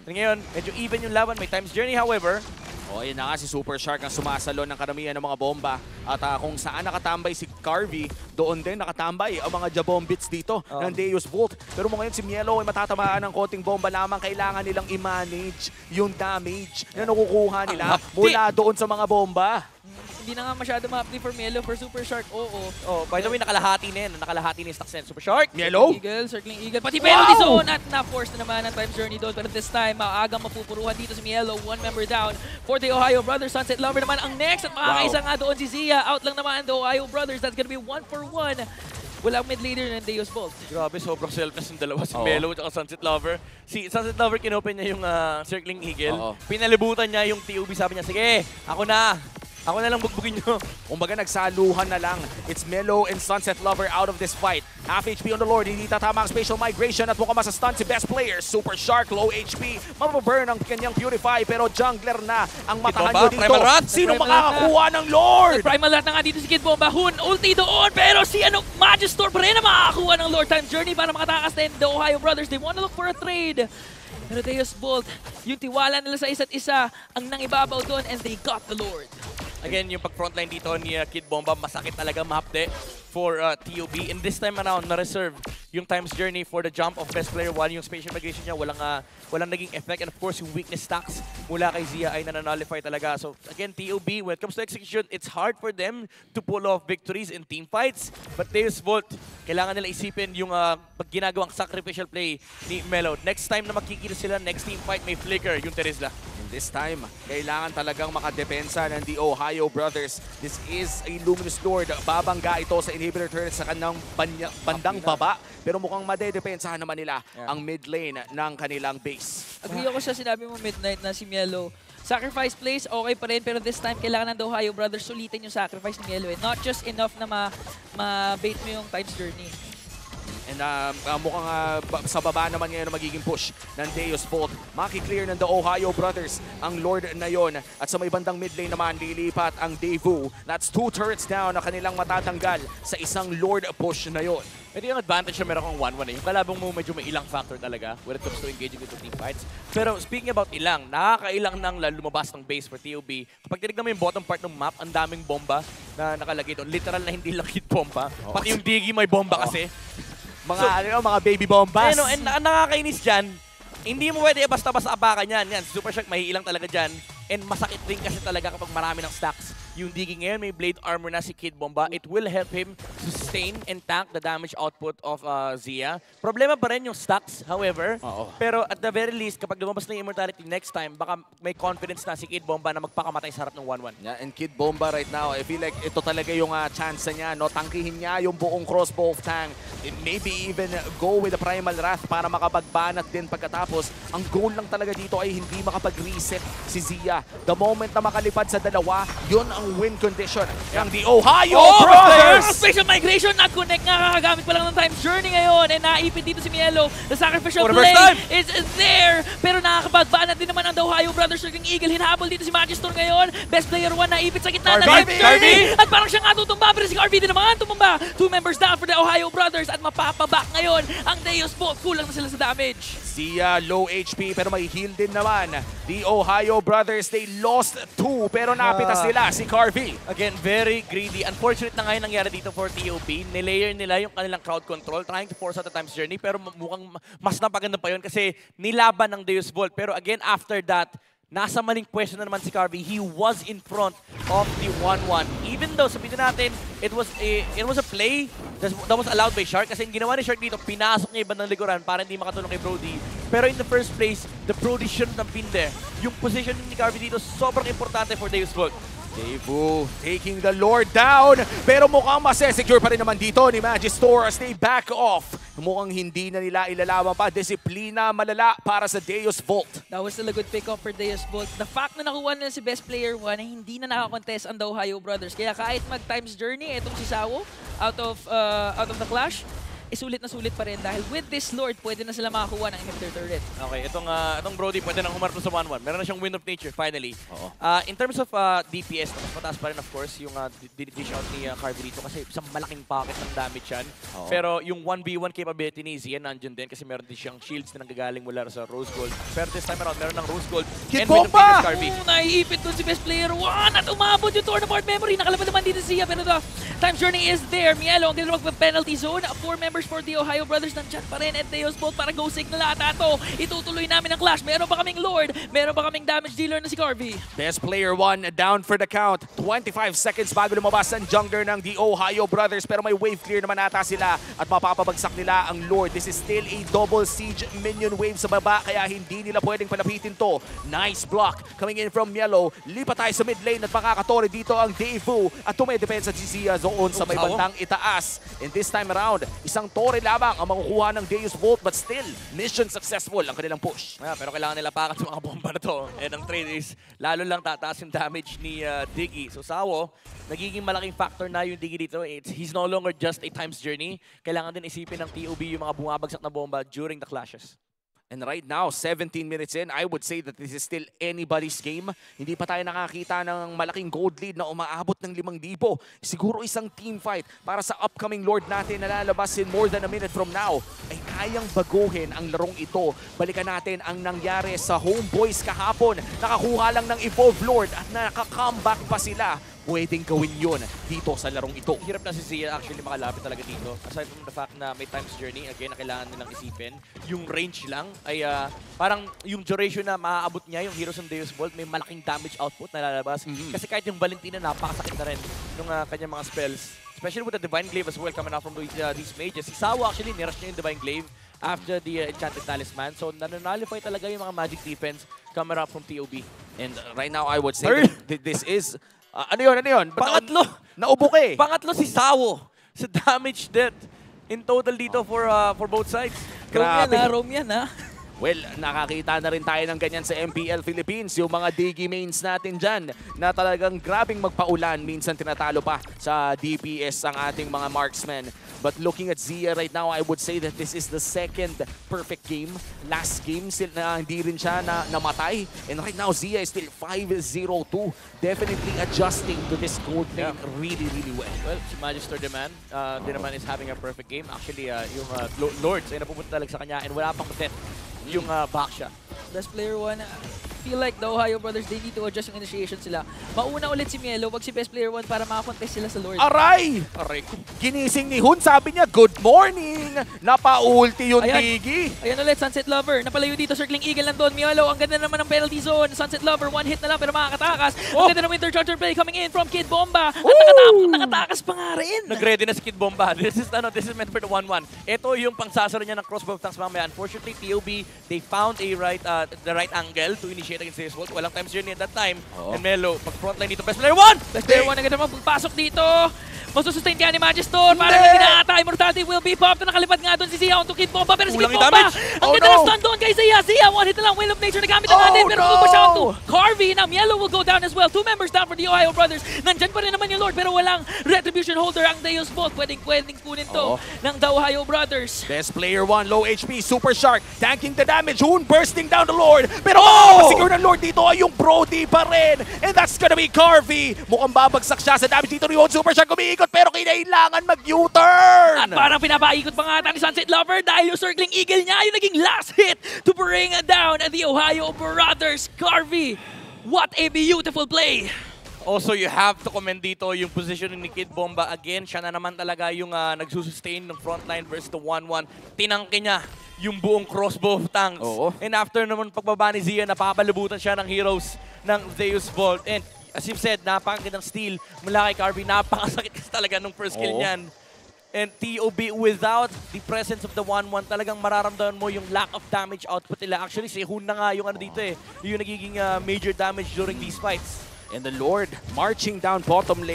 And ngayon, medyo even yung laban. May Times Journey, however. O, yun na nga si Super Shark ang sumasalo ng karamihan ng mga bomba. At uh, kung saan nakatambay si Carvey, doon din nakatambay ang mga Jabombits dito Oh. ng Deus Volt. Pero mo ngayon si Mielo ay matatamaan ng konting bomba lamang. Kailangan nilang i-manage yung damage na nakukuha nila hapdi. mula doon sa mga bomba. Hindi na nga masyado ma-update for Melo. For Super Shark, oo. Oh, by the way, nakalahati na yan. Nakalahati na yung stocks na yan. Super Shark. Mielo? Eagle, circling Eagle. Pati Wow! penalty zone at na-force na naman ang Times Journey doon. Pero this time, maagang mapupuruhan dito si Mielo. One member down for the Ohio Brothers. Sunset Lover naman ang next. At makakaisa nga doon si Zia. Out lang naman the Ohio Brothers. That's gonna be one for one. Walang mid leader ng Deus Bolt. Grabe, sobrang selfless ng dalawa. Si Oo. Melo at Sunset Lover. Si Sunset Lover, kinopen niya yung ah, Circling Eagle. Oo. Pinalibutan niya yung T U B. Sabi niya, sige, ako na. Ako na lang bugbugin nyo. Kumbaga nagsaluhan na lang. It's Melo and Sunset Lover out of this fight. Half H P on the Lord, hindi tatama ang spatial migration at mukhang masastun si best player. Super Shark, low H P. Mapaburn ang kanyang Purify pero jungler na ang matahan Bomba, nyo dito. Primal Rat. Sino Primal makakakuha ng Lord? Primal Rat na nga dito si Kid Bomba. Hun, ulti doon. Pero si ano, Magistor pa rin na makakakuha ng Lord. Time Journey para makatakas din the Ohio Brothers. They wanna look for a trade. Pero Deus Bolt, yung tiwala nila sa isa't isa ang nangibabaw doon and they got the Lord. Again, yung pag-frontline dito ni uh, Kid Bomba, masakit talaga mahapde for uh, T U B. And this time around, na-reserve yung Times Journey for the jump of best player one. Yung spatial migration niya, walang, uh, walang naging effect. And of course, yung weakness stacks mula kay Zia ay nananolify talaga. So again, T U B, when it comes to execution, it's hard for them to pull off victories in team fights. But Deus Volt, kailangan nila isipin yung uh, pag ginagawang sacrificial play ni Melo. Next time na magkikita sila, next team fight, may flicker yung Terizla. This time, kailangan talagang makadepensa ng the Ohio Brothers. This is a Luminous Lord. Babangga ito sa inhibitor turret sa kanilang banya, bandang baba. Pero mukhang madedepensahan naman nila Yeah. ang mid lane ng kanilang base. Agree ako sa sinabi mo midnight na si Mielo. Sacrifice plays, okay pa rin. Pero this time, kailangan ng the Ohio Brothers sulitin yung sacrifice ni Mielo. Eh. Not just enough na ma- ma-bait mo yung Times Journey. And uh, uh, mukhang uh, ba- sa baba naman ngayon ang magiging push ng Deus Volt. Maki-clear ng the Ohio Brothers ang Lord na yon. At sa may bandang mid lane naman, lilipat ang Devu. That's two turrets down na kanilang matatanggal sa isang Lord push na yon. Ito yung advantage na meron kang one one eh. Yung kalabang mo medyo may ilang factor talaga when it comes to engaging into team fights. Pero speaking about ilang, nakakailang nang lumabas ng base for T U B. Kapag tinignan mo yung bottom part ng map, ang daming bomba na nakalagay doon. Literal na hindi lang hit bomba. Oh. Pati yung Diggy may bomba Oh. kasi. Mga, So, ano, mga baby bombas. Ano, and ang nakakainis dyan, hindi mo pwede basta-basta apakan yan. Yan, Super Shark mahiilang talaga dyan. And masakit rin kasi talaga kapag marami ng stacks. Yung Diggy ngayon, may blade armor na si Kid Bomba. It will help him sustain and tank the damage output of uh, Zia. Problema pa rin yung stacks, however. Oo. Pero at the very least, kapag lumabas na yung Immortality next time, baka may confidence na si Kid Bomba na magpakamatay sa harap ng one one. Yeah, and Kid Bomba right now, I feel like ito talaga yung uh, chance niya, no? Tangkihin niya yung buong crossbow of Tang. And maybe even go with the Primal Wrath para makapagbanat din pagkatapos. Ang goal lang talaga dito ay hindi makapag-reset si Zia. The moment na makalipad sa dalawa, yun ang win condition ng the Ohio Oh, Brothers! Special migration, nag-connect nga, kakagamit pa lang ng Times Journey ngayon. And naipit dito si Mielo. The sacrificial For the play first time! is there. Pero nakakapagbanat din naman ang The Ohio Brothers. Circling Eagle, hinahabol dito si Magistor ngayon. Best player one, naipit sa gitna ng Carvey! Times Journey. Carvey! At parang siya nga tutumba, pero si Carvey din naman tumumba. Two members down for the Ohio Brothers. At mapapaback ngayon ang Deus Bolt. Kulang na sila sa damage. Zia low H P pero may heal din naman. The Ohio Brothers, they lost two pero napitas Ah. nila si Carvey. Again, very greedy. Unfortunate na ngayon nangyari dito for T U B. Nilayer nila yung kanilang crowd control, trying to force out the Times Journey, pero mukhang mas napaganda pa yun kasi nilaban ng Deus Volt. Pero again, after that, nasa maling pwesto na naman si Carvey. He was in front of the one one. Even though, sabihin natin, it was a, it was a play that that was allowed by Shark. Kasi yung ginawa ni Shark dito, pinasok niya yung bandang likuran para hindi makatulong kay Brody. Pero in the first place, the Brody shouldn't have been there. Yung position ni Carvey dito, sobrang importante for Deus Volt. Devu taking the Lord down. Pero mukhang masesecure pa rin naman dito ni Magistor as they back off. Mukhang hindi na nila ilalaban pa. Disiplina malala para sa Deus Volt. That was still a good pick-up for Deus Bolt. The fact na nakuha nila si Best Player one ay hindi na nakakontest ang The Ohio Brothers. Kaya kahit mag-Times Journey, etong si Sawo out of uh, out of the clash, eh, sulit na sulit pa rin dahil with this Lord, pwede na sila makakuha ng inhibitor turret. Okay, itong, uh, itong Brody pwede nang humarap sa one one. Meron na siyang Wind of Nature, finally. Oo. Uh, in terms of uh, D P S, mas mataas pa rin of course yung uh, dish out ni uh, Carvey dito kasi isang malaking pocket ng damage yan. Oo. Pero yung one v one capability ni Zia nandiyan din kasi meron din siyang shields na nanggagaling mula sa Rose Gold. Pero this time around, meron ng Rose Gold Kid and Wind of Bomba! Nature Carvey. Oh, naiipit dun si best player one at umabot yung torn apart memory. Nakalabas naman dito siya pero the time journey is there. Mielo ang ganun mag-penalty zone. Four members for the Ohio Brothers nandyan pa rin at Deus Bolt para go signal at ato. Itutuloy namin ang clash. Meron ba kaming Lord? Meron ba kaming damage dealer na si Carvey? Best player one down for the count. twenty-five seconds bago lumabas ang jungler ng the Ohio Brothers. Pero may wave clear naman ata sila at mapapabagsak nila ang Lord. This is still a double siege minion wave sa baba kaya hindi nila pwedeng palapitin to. Nice block coming in from Yellow. Lipat tayo sa mid lane at makakatore dito ang Devu at tumedepensa si Zia doon sa may bandang itaas. And this time around, isang tore lamang ang makukuha ng Deus Bolt but still, mission successful ang kanilang push. Yeah, pero kailangan nila pakat sa mga bomba na to. And ang trade is, lalo lang tataas yung damage ni uh, Diggy. So Sawo, nagiging malaking factor na yung Diggy dito. It's, he's no longer just a times journey. Kailangan din isipin ng T O B yung mga bumabagsak na bomba during the clashes. And right now, seventeen minutes in, I would say that this is still anybody's game. Hindi pa tayo nakakita ng malaking gold lead na umaabot ng limang libo. Siguro isang team fight para sa upcoming Lord natin na lalabas in more than a minute from now ay kayang baguhin ang larong ito. Balikan natin ang nangyari sa Homeboys kahapon. Nakakuha lang ng Evolve Lord at nakaka-comeback pa sila. Pwedeng gawin yun dito sa larong ito. Hirap na si Zia actually makalapit talaga dito. Aside from the fact na may times journey, again, na kailangan nilang isipin. Yung range lang ay uh, parang yung duration na maaabot niya, yung Heroes and Deus Bolt, may malaking damage output na lalabas. Mm-hmm. Kasi kahit yung Valentina, napakasakit na rin nung uh, kanyang mga spells. Especially with the Divine Glaive as well coming out from these, uh, these mages. Si Sawa actually, nirush niya yung Divine Glaive after the uh, Enchanted Talisman. So, nananalify talaga yung mga magic defense coming out from T O B. And uh, right now, I would say that this is... Uh, ano yun? Ano yun? Ba't Pangatlo! Na, naubo ka eh. Pangatlo si Sawo sa damage death in total dito for uh, for both sides. Rome yan Grabe. ha, Rome yan ha. Well, nakakita na rin tayo ng ganyan sa M P L Philippines. Yung mga Diggy mains natin dyan na talagang grabing magpaulan. Minsan tinatalo pa sa D P S ang ating mga marksmen. But looking at Zia right now, I would say that this is the second perfect game. Last game, still na hindi rin siya na namatay. And right now, Zia is still five zero two. Definitely adjusting to this gold lane Yeah. really, really well. Well, si Magister Demand, uh, din naman is having a perfect game. Actually, uh, yung uh, Lo- Lords ay napupunta talaga sa kanya and wala pang death yung uh, back siya. Best player one, I feel like the Ohio Brothers, they need to adjust yung initiation sila. Mauna ulit si Mielo, wag si best player one para makakontest sila sa Lord. Aray! Aray. Ginising ni Hun, sabi niya, good morning! Napa-ulti yung Ayan. Diggy. Ayan ulit, Sunset Lover. Napalayo dito, Circling Eagle nandun. Mielo, ang ganda naman ng penalty zone. Sunset Lover, one hit na lang pero makakatakas. Oh. Ang ganda ng Winter Charger play coming in from Kid Bomba. At nakatakas, nakatakas pa nga rin. Nag-ready na si Kid Bomba. This is, ano, this is meant for the one one. Ito yung pangsasaro niya ng crossbow attacks mamaya. Unfortunately, T O B, they found a right, uh, the right angle to initiate against Deus Bolt. Walang times journey at that time. Oo. And Melo, pag frontline dito, best player one! Best player one, ang ganda magpasok dito. Masusustain kaya ni Magistor. Parang hindi ata. Immortality will be popped. Nakalipad nga doon si Zia onto Kid Bomba. Pero si Kid Kulang yung Bomba, damage. ang Oh, ganda no. ng stun doon kay Zia. Zia, one hit na lang. Will of Nature nagamit ang Oh, natin. Pero no. no. siya onto Carvey. Now, Mielo will go down as well. Two members down for the Ohio Brothers. Nandyan pa rin naman yung Lord. Pero walang retribution holder ang Deus Bolt. Pwedeng, pwedeng kunin to Oo. ng the Ohio Brothers. Best player one, low H P, Super Shark, tanking the damage, Hoon bursting down the Lord. Pero oh! Siguro ng Lord dito ay yung Brody pa rin. And that's gonna be Carvey. Mukhang babagsak siya sa damage dito ni Hoon. Super Shark umiikot pero kinailangan mag-U-turn. At parang pinapaikot pa nga ata ni Sunset Lover dahil yung Circling Eagle niya yung naging last hit to bring down the Ohio Brothers. Carvey, what a beautiful play! Also, you have to commend dito yung position ni Kid Bomba. Again, siya na naman talaga yung uh, nagsusustain ng frontline versus the one one. Tinangke niya yung buong crossbow of tanks. Oo. And after naman pagbaba ni Zia, napapalubutan siya ng heroes ng Deus Bolt. And as you've said, napakagandang steal mula kay Carvey. Napakasakit kasi talaga nung first kill Oo. niyan. And T O B, without the presence of the one one, talagang mararamdaman mo yung lack of damage output nila. Actually, si Hun na nga yung ano dito eh, yung nagiging uh, major damage during these fights. And the Lord marching down bottom lane.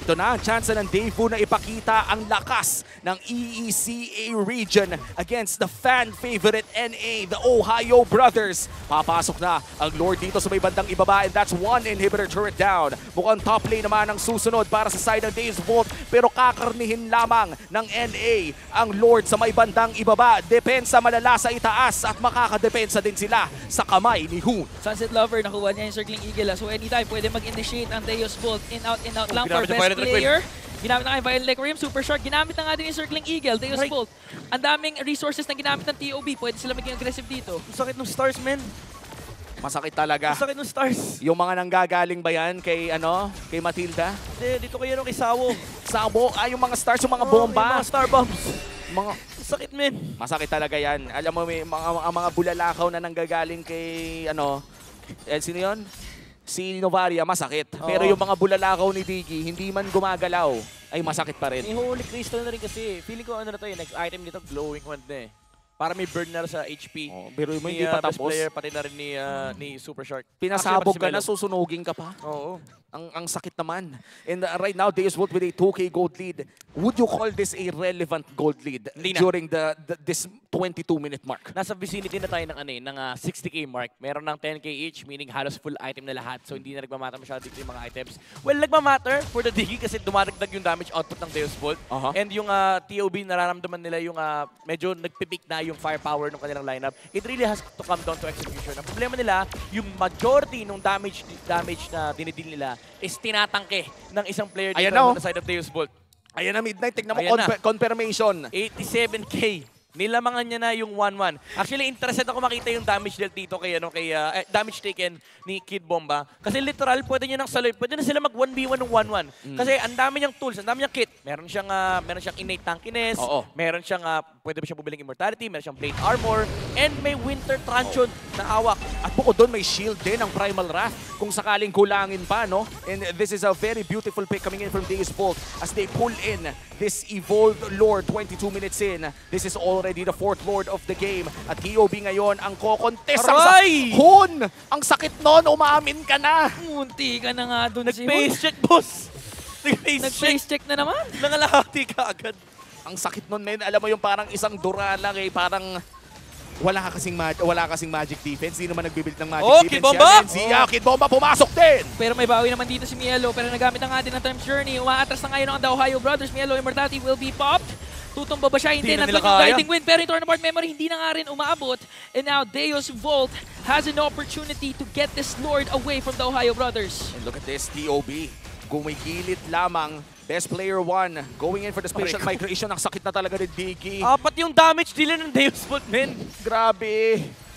Ito na ang chance ng Daewoo na ipakita ang lakas ng E E C A region against the fan favorite N A, the Ohio Brothers. Papasok na ang Lord dito sa may bandang ibaba and that's one inhibitor turret down. Mukhang top lane naman ang susunod para sa side ng Daewoo pero kakarnihin lamang ng N A ang Lord sa may bandang ibaba. Depensa malala sa itaas at makakadepensa din sila sa kamay ni Hoon. Sunset Lover, nakuha niya yung Circling Eagle. ah. So anytime, pwede mag-initiate ang Deus Bolt. In, out, in, out lang for ginamit yung best Violet player. Ginamit na nga yung Violet Requiem, Super Shark. Ginamit na nga din yung Circling Eagle, Deus Right. Bolt. Ang daming resources na ginamit ng T O B. Pwede sila maging aggressive dito. Ang sakit ng stars, men. Masakit talaga. Ang sakit ng stars. Yung mga nanggagaling ba yan kay, ano, kay Matilda? Hindi, dito kayo nung kay Sawo. Sabo, ah, yung mga stars, yung mga Oo, bomba. yung mga star bombs. Mga, Ang sakit, men. masakit talaga yan. Alam mo, may mga, ang mga bulalakaw na nanggagaling kay, ano, eh, sino yun? Si Novaria, masakit. Pero Oo. yung mga bulalakaw ni Diggy, hindi man gumagalaw, ay masakit pa rin. May Holy Crystal na rin kasi. Feeling ko ano na to yung next item dito, glowing wand na eh. Para may burn na sa H P. Oh, pero mo Ni, hindi uh, pa best tapos. player, pati na rin ni, uh, ni Super Shark. Pinasabog ka Actually, na, pati si susunugin ka pa. Melo. Oo. Ang ang sakit naman. And uh, right now, Deus Vult with a two K gold lead. Would you call this a relevant gold lead Hindi na. during the, the this twenty-two minute mark? Nasa vicinity na tayo ng, ano, eh, ng uh, sixty K mark. Meron ng ten K each, meaning halos full item na lahat. So hindi na nagmamatter masyado dito yung mga items. Well, nagmamatter for the Diggy kasi dumadagdag yung damage output ng Deus Vult. Aha. And yung uh, T O B, nararamdaman nila yung uh, medyo nagpipik na yung firepower ng kanilang lineup. It really has to come down to execution. Ang problema nila, yung majority ng damage damage na dinidil nila is tinatangke ng isang player dito Ayan na, oh. on the side of Deus Vult. Ayan na, Midnight. Tignan mo, Ayan na. conf- confirmation. eighty-seven K. Nilamangan niya na yung one one. Actually, interested ako makita yung damage dealt dito kay, ano, kay uh, eh, damage taken ni Kid Bomba. Kasi literal, pwede niya nang saloy. Pwede na sila mag one v one ng one one. Mm. Kasi ang dami niyang tools, ang dami niyang kit. Meron siyang, uh, meron siyang innate tankiness. Oo. Meron siyang, uh, pwede ba siyang bubiling immortality. Meron siyang plate armor. And may winter truncheon na hawak. At bukod doon, may shield din ang Primal Wrath kung sakaling kulangin pa, no? And this is a very beautiful pick coming in from Deus Vult as they pull in this Evolved Lord twenty-two minutes in. This is already the fourth Lord of the game. At T O B ngayon ang kokontest. Ang sa- Aray! Hun! Ang sakit nun, umaamin ka na! Munti ka na nga dun si Nag-face check, boss! Nag-face check. Nag-face check na naman. Nangalahati ka agad. Ang sakit nun, men. Alam mo yung parang isang dura lang eh. Parang wala ka kasing, mag- wala kasing magic defense. Di naman nagbibuild ng magic Oh, defense. Kid Bomba! Yan, Zia, Kid Bomba pumasok din! Pero may bawi naman dito si Mielo. Pero nagamit na nga din ng Time's Journey. Umaatras na ngayon ang The Ohio Brothers. Mielo, Immortality will be popped. Tutumba ba siya? Hindi. Hindi na Nandun nila yung kaya. guiding wind. Pero yung Tournament memory hindi na nga rin umaabot. And now, Deus Vult has an opportunity to get this Lord away from the Ohio Brothers. And look at this, T O B. Gumigilid lamang. Best player one. Going in for the spatial Aray. migration. Ang sakit na talaga ni Diggy. Apat yung damage nila ng Deus Vult, men. Grabe.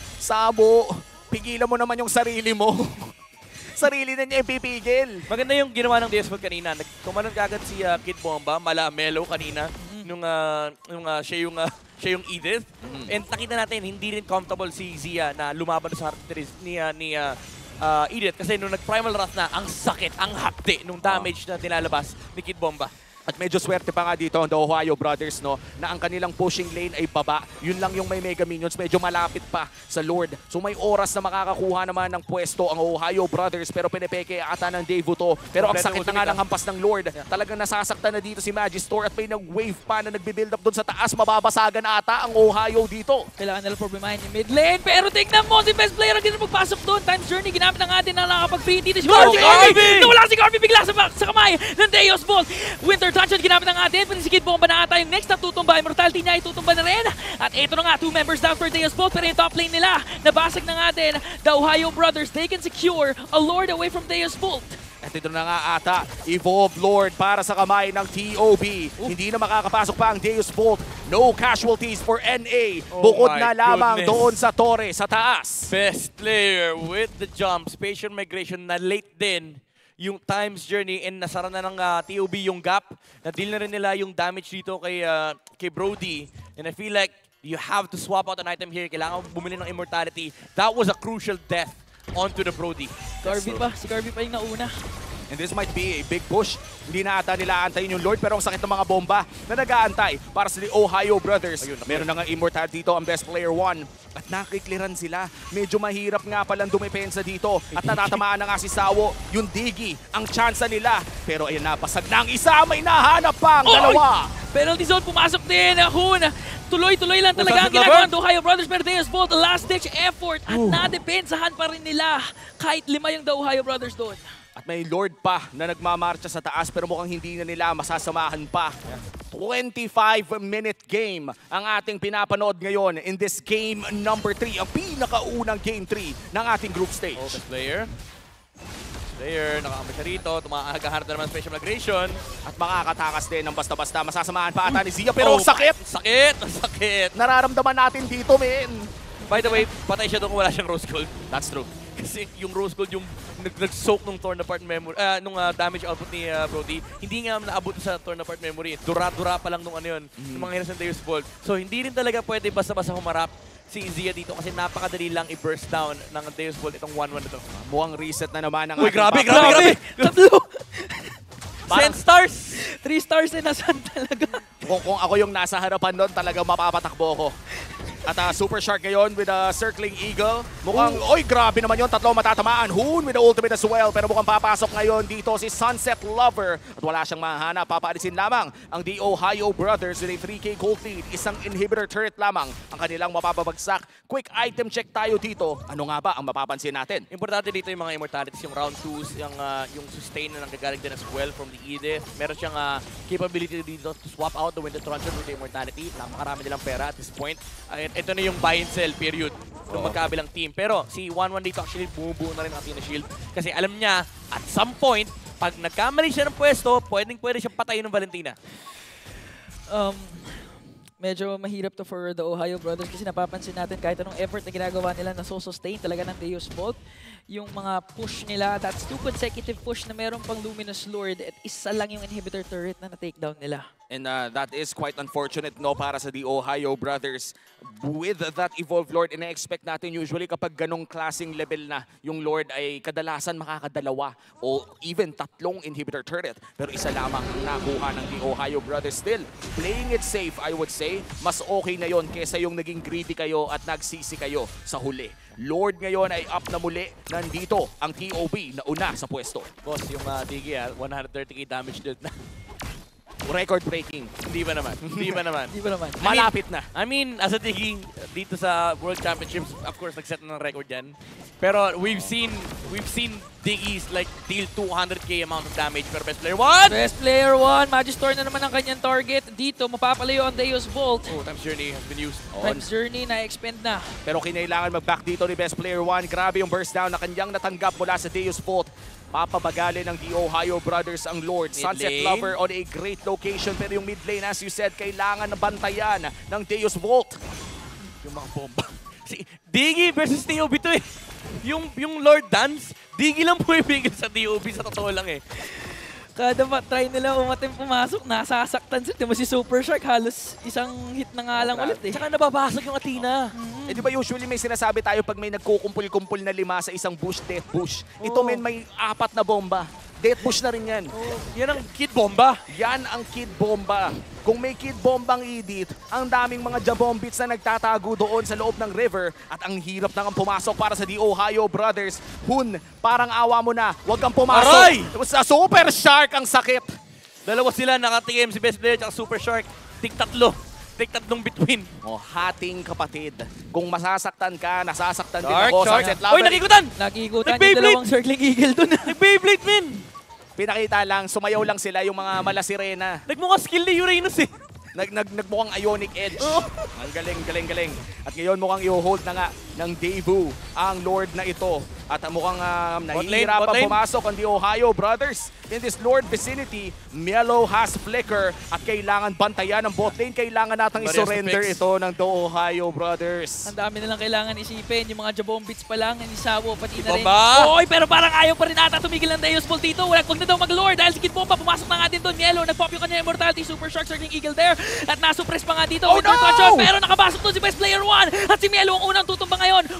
Sabo. Pigilan mo naman yung sarili mo. Sarili na niya ipipigil. Maganda yung ginawa ng Deus Vult kanina. Nagkumanon kagad si uh, Kid Bomba, mala Melo kanina, nung, uh, nung uh, siya yung uh, siya yung Edith. And nakita natin, hindi rin comfortable si Zia na lumaban sa heart ni, uh, ni uh, uh, Edith. Kasi nung nag-Primal Wrath na, ang sakit, ang hapde nung damage na dinalabas ni Kid Bomba. At medyo swerte pa nga dito ang The Ohio Brothers, no, na ang kanilang pushing lane ay baba. Yun lang yung may Mega Minions, medyo malapit pa sa Lord. So may oras na makakakuha naman ng pwesto ang Ohio Brothers, pero pinipeke ata ng Daewoo to. Pero ang sakit na nga ng hampas ng Lord. Talagang nasasaktan na dito si Magister at may nag-wave pa na nagbi-build up doon sa taas. Mababasagan ata ang Ohio dito. Kailangan nila problemahin yung mid lane. Pero tingnan mo, si best player ang ganun magpasok doon. Time's Journey, ginamit na nga din na nakakapag-free dito. Si No, Garvey! Garvey! Nawala si Garvey bigla sa, sa kamay ng Deus Vult. Winter Dungeon, ginamit na nga din. Pati si Kid Bomba na ata yung next na tutumba. Immortality niya ay tutumba na rin. At ito na nga, two members down for Deus Vult. Pero yung top lane nila, nabasag na nga din. The Ohio Brothers, they can secure a Lord away from Deus Vult. At ito na nga ata, Evolved Lord para sa kamay ng T O B. Hindi na makakapasok pa ang Deus Vult. No casualties for N A. Oh Bukod my na lamang goodness. doon sa torre, sa taas. Best player with the jump, spatial migration na late din yung Time's Journey and nasara na ng uh, T O B yung gap. Na-deal na rin nila yung damage dito kay, uh, kay Brody. And I feel like you have to swap out an item here. Kailangan bumili ng Immortality. That was a crucial death onto the Brody. Garvey pa, si Garvey pa yung nauna. And this might be a big push. Hindi na ata nila aantayin yung Lord, pero ang sakit ng mga bomba na nag-aantay para sa the Ohio Brothers. Ayun, Meron na nga immortal dito ang best player one. At nakikliran sila. Medyo mahirap nga palang dumepensa dito. At natatamaan na nga si Sawo, yung Digi, ang tsansa nila. Pero ayun na, pasag na ang isa, may nahanap pa ang Oy! dalawa. Penalty zone, pumasok din. Hun, tuloy-tuloy lang talaga ang Usap sa ginagawa laban. ng Ohio Brothers. Pero Deus Bolt, last-ditch effort. At nadepensahan pa rin nila. Kahit lima yung The Ohio Brothers doon. At may Lord pa na nagmamarcha sa taas pero mukhang hindi na nila masasamahan pa. twenty-five minute game ang ating pinapanood ngayon in this game number three. Ang pinakaunang game three ng ating group stage. Oh, best player. Player, nakakama siya rito. Tumakahanap na naman special migration. At makakatakas din ng basta-basta. Masasamahan pa ata ni Zia pero Oh, ang sakit! Sakit! Ang sakit! Nararamdaman natin dito, men. By the way, patay siya doon kung wala siyang rose gold. That's true. Kasi yung rose gold, yung nag- nag-soak nung torn apart memory, ah, nung ah, damage output ni ah, Brody, hindi nga naabot sa torn apart memory. Dura-dura pa lang nung ano yun, Mm. nung mga heroes ng Deus Bolt. So hindi rin talaga pwede basta-basta humarap si Zia dito kasi napakadali lang i-burst down ng Deus Bolt itong one one na to. Mukhang reset na naman ang Uy, ating grabe, papa- grabe, grabe! Tatlo! Send stars! Three stars na nasan talaga. Kung, kung ako yung nasa harapan doon, talaga mapapatakbo ko. At uh, Super Shark ngayon with a circling eagle. Mukhang, oy, grabe naman yun. Tatlo matatamaan. Hoon with the ultimate as well. Pero mukhang papasok ngayon dito si Sunset Lover. At wala siyang mahanap. Papaalisin lamang ang The Ohio Brothers with a three K gold lead. Isang inhibitor turret lamang ang kanilang mapapabagsak. Quick item check tayo dito. Ano nga ba ang mapapansin natin? Importante dito yung mga immortalities, yung round twos, yung, ah, yung sustain na nanggagaling din as well from the Edith. Meron siyang ah, capability dito to swap out the Winter Truncheon with the immortality. Napakarami nilang pera at this point. Uh, ito na yung buy and sell period ng magkabilang team. Pero si one one dito actually bumubuo na rin ang Athena Shield. Kasi alam niya, at some point, pag nagkamali siya ng pwesto, pwedeng pwede siyang patayin ng Valentina. Um, medyo mahirap to for the Ohio Brothers kasi napapansin natin kahit anong effort na ginagawa nila na so-sustain talaga ng Deus Bolt. Yung mga push nila, that's two consecutive push na meron pang Luminous Lord at isa lang yung inhibitor turret na na-takedown nila. And uh, that is quite unfortunate no para sa the Ohio Brothers. With that Evolved Lord, ina-expect natin usually kapag ganong klaseng level na yung Lord ay kadalasan makakadalawa o even tatlong inhibitor turret. Pero isa lamang ang nakuha ng the Ohio Brothers. Still, playing it safe, I would say, mas okay na yon kesa yung naging greedy kayo at nagsisi kayo sa huli. Lord ngayon ay up na muli. Nandito ang T O B na una sa pwesto. Boss, yung uh, Digi, ah, one hundred thirty K damage did na. Record breaking. Hindi ba naman? Hindi ba naman? Di ba naman? Malapit na. I mean, as a Digi, dito sa World Championships, of course, nag-set na ng record yan. Pero we've seen, we've seen Diggies like deal two hundred K amount of damage per best player. What? Best player one, Magister na naman ang kanyang target. Dito, mapapalayo ang Deus Bolt. Oh, Time's Journey has been used. Time's Journey na-expend na. Pero kinailangan mag-back dito ni Best Player one. Grabe yung burst down na kanyang natanggap mula sa Deus Bolt. Papabagali ng The Ohio Brothers ang Lord. Mid Sunset lane. Lover on a great location. Pero yung mid lane, as you said, kailangan na bantayan ng Deus Bolt. Yung mga bomba. Si Digi versus T O B to eh. Yung, yung Lord Dance, Digi lang pumipigil sa T O B sa totoo lang eh. Kada try nila umating pumasok, nasasaktan sila. Di mo si Super Shark, halos isang hit na nga lang ulit eh. Tsaka nababasag yung Athena. Eh di ba usually may sinasabi tayo pag may nagkukumpul-kumpul na lima sa isang bush, death bush. Ito Oo. men may apat na bomba. Death bush na rin yan. Oh, yan ang kid bomba. Yan ang Kid Bomba. Kung may Kid Bombang Edith, ang daming mga Jabombits na nagtatago doon sa loob ng river at ang hirap nang pumasok para sa The Ohio Brothers. Hun, parang awa mo na. Huwag kang pumasok. Aray! Sa Super Shark ang sakit. Dalawa sila, naka-T M si Best Player at Super Shark. Tik tatlo. Tik tatlong between. O, hating kapatid. Kung masasaktan ka, nasasaktan din Shark, ako. Shark. Sunset Uy, Lover. nakikutan! Nakikutan yung Nag-Beyblade! dalawang circling eagle dun. Nag-Beyblade, min! Pinakita lang, sumayaw lang sila yung mga malasirena. Nagmukha skill ni Uranus eh. Nag, nag, nagmukhang Ionic Edge. Oh. Ang galing, galing, galing. At ngayon mukhang i-hold na nga ng Daewoo ang Lord na ito. At mukhang uh, lane, nahihirapan bot lane. pumasok ang The Ohio Brothers. In this Lord vicinity, Mielo has flicker at kailangan bantayan ng bot lane. Kailangan natang Barriers isurrender to fix. ito ng The Ohio Brothers. Ang dami nilang kailangan isipin. Yung mga Jabombits pa lang, ang Isawo, pati na rin. Bomba! Oy, pero parang ayaw pa rin ata tumigil ng Deus Bolt dito. Wala, wag na daw mag-Lord dahil si Kid Bomba pumasok na nga din doon. Yellow, nag-pop yung kanya Immortality. Super Shark, Circling Eagle there. At nasuppress pa nga dito. Oh, Winter no! Truncheon, pero nakabasok doon si Best Player one. At si Mielo ang unang tutumba ngayon. Winter Truncheon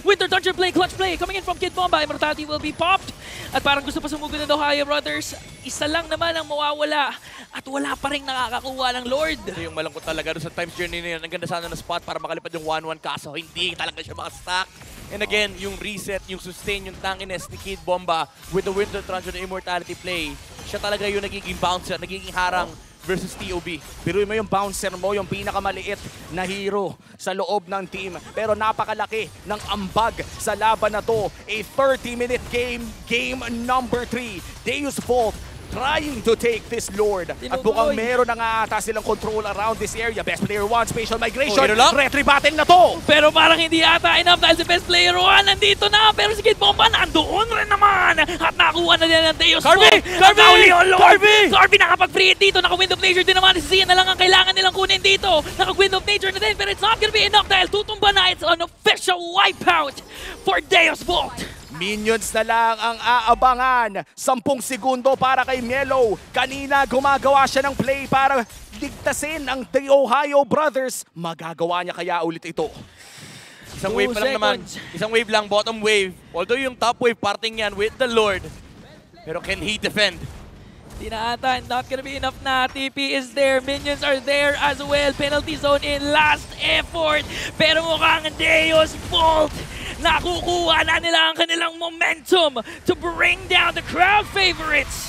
Counter play, clutch play coming in from Kid Bomba. Immortality will be popped. At parang gusto pa sumugod ng Ohio Brothers. Isa lang naman ang mawawala. At wala pa rin nakakakuha ng Lord. Ito yung malangkot talaga doon sa Times Journey na yun. Ang ganda sana ng spot para makalipad yung one one kaso hindi talaga siya makastack. And again, yung reset, yung sustain, yung tankiness ni Kid Bomba with the Winter Truncheon and Immortality play, siya talaga yung nagiging bouncer, nagiging harang versus T O B. Biruin mo yung bouncer mo, yung pinakamaliit na hero sa loob ng team. Pero napakalaki ng ambag sa laban na to. A thirty minute game, game number three. Deus Volt trying to take this Lord. At mukhang meron na nga ata silang control around this area. Best player one, spatial migration. Oh, retry battle na to. Pero parang hindi ata enough dahil si best player one nandito na. Pero si Kid Bomba nandoon rin naman. At nakuha na din ng Deus Carby! Volt. Carby! Carby! Carby nakapag-free dito. Naka-Wind of Nature din naman. Si Zia na lang ang kailangan nilang kunin dito. Naka-Wind of Nature na din. Pero it's not gonna be enough dahil tutumba na. It's an official wipeout for Deus Volt. Minions na lang ang aabangan. Sampung segundo para kay Mielo. Kanina gumagawa siya ng play para ligtasin ang The Ohio Brothers. Magagawa niya kaya ulit ito? Isang wave pa lang naman. Isang wave lang, bottom wave. Although yung top wave parting yan with the Lord. Pero can he defend? Di na ata, not gonna be enough na. T P is there, minions are there as well. Penalty zone in last effort. Pero mukhang Deus Volt, nakukuha na nila ang kanilang momentum to bring down the crowd favorites.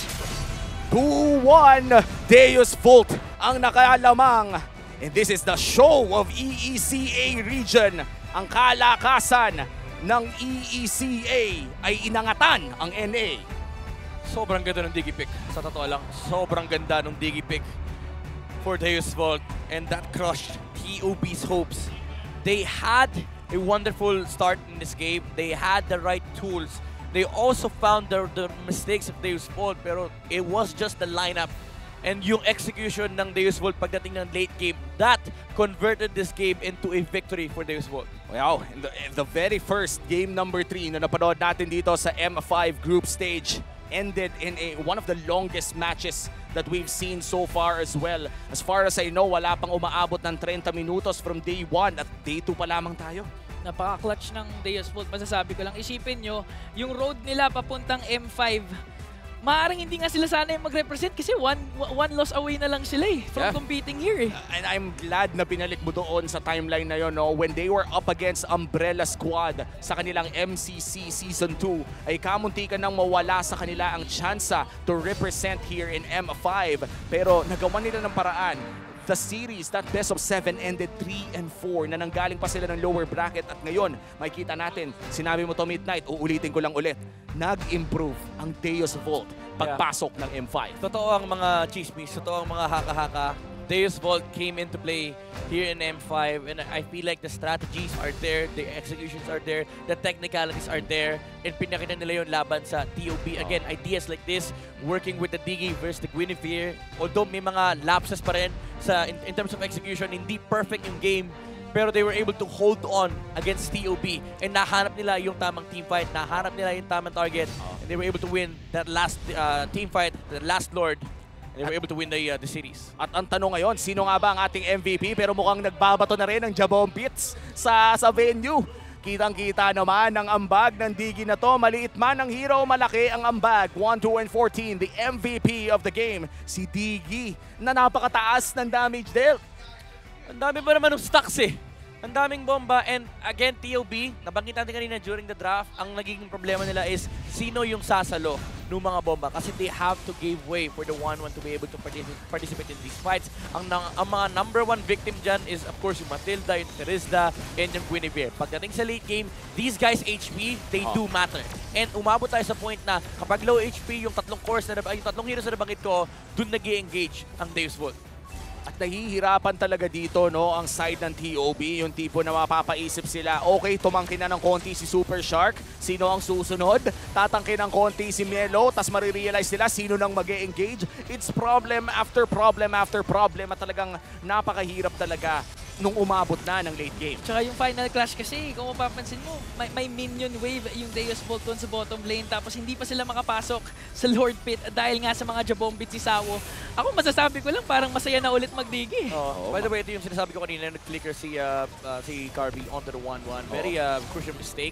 two one, Deus Volt ang nakalamang. And this is the show of E E C A region. Ang kalakasan ng E E C A ay inangatan ang N A. Sobrang ganda ng Digi pick. Sa totoo lang, sobrang ganda ng Digi pick for Deus Volt. And that crushed T O B's hopes. They had a wonderful start in this game. They had the right tools. They also found the, the mistakes of Deus Volt, pero it was just the lineup and yung execution ng Deus Volt pagdating ng late game that converted this game into a victory for Deus Volt. Wow, in the, in the very first game number three na napanood natin dito sa M five group stage ended in a one of the longest matches that we've seen so far as well. As far as I know, wala pang umaabot ng thirty minutos from day one at day two pa lamang tayo. Napaka-clutch ng Deus Volt. Masasabi ko lang, isipin nyo, yung road nila papuntang M five, maaaring hindi nga sila sana yung mag-represent kasi one, one loss away na lang sila eh from Yeah. competing here eh. And I'm glad na binalik mo doon sa timeline na yon, no? When they were up against Umbrella Squad sa kanilang M C C Season two, ay kamuntikan nang mawala sa kanila ang tsansa to represent here in M five. Pero nagawa nila ng paraan. The series, that best of seven ended three and four na nanggaling pa sila ng lower bracket at ngayon, makikita natin, sinabi mo to Midnight, uulitin ko lang ulit, nag-improve ang Deus Volt pagpasok ng M five. Totoo ang mga chismis, totoo ang mga haka-haka. Deus Volt came into play here in M five and I feel like the strategies are there, the executions are there, the technicalities are there, and pinakita nila yung laban sa T O B. Again, ideas like this, working with the Digi versus the Guinevere, although may mga lapses pa rin sa, in, in terms of execution, hindi perfect yung game, pero they were able to hold on against T O B and nahanap nila yung tamang team fight, nahanap nila yung tamang target, and they were able to win that last uh, team fight, the last Lord. They were able to win the, uh, the series. At ang tanong ngayon, sino nga ba ang ating M V P? Pero mukhang nagbabato na rin ang Jabombits sa, sa venue. Kitang-kita naman ang ambag ng Digi na to. Maliit man ang hero, malaki ang ambag. one, two, and fourteen, the M V P of the game, si Digi, na napakataas ng damage dealt. Ang dami pa naman ng stocks eh. Ang daming bomba and again T O B, nabanggit natin kanina during the draft, ang nagiging problema nila is sino yung sasalo ng mga bomba kasi they have to give way for the one one to be able to particip participate in these fights. Ang, ang mga number one victim dyan is of course yung Matilda, yung Terizda, and yung Guinevere. Pagdating sa late game, these guys H P, they oh. do matter. And umabot tayo sa point na kapag low H P, yung tatlong cores na yung tatlong heroes na nabanggit ko, dun nag-i-engage ang Deus Volt. At nahihirapan talaga dito, no, ang side ng T O B, yung tipo na mapapaisip sila, okay, tumangkin na ng konti si Super Shark, sino ang susunod? Tatangkin ng konti si Mielo, tas marirealize nila sino nang mag-e-engage. It's problem after problem after problem at talagang napakahirap talaga nung umabot na ng late game. Tsaka yung final clash kasi, kung mapapansin mo, may, may minion wave yung Deus Volt doon sa bottom lane tapos hindi pa sila makapasok sa Lord Pit dahil nga sa mga Jabombit si Sawo. Ako masasabi ko lang parang masaya na ulit magdigi. Oh, by the way, ito yung sinasabi ko kanina, nag-clicker si, uh, uh, si Carby onto the one one. Very uh, crucial mistake.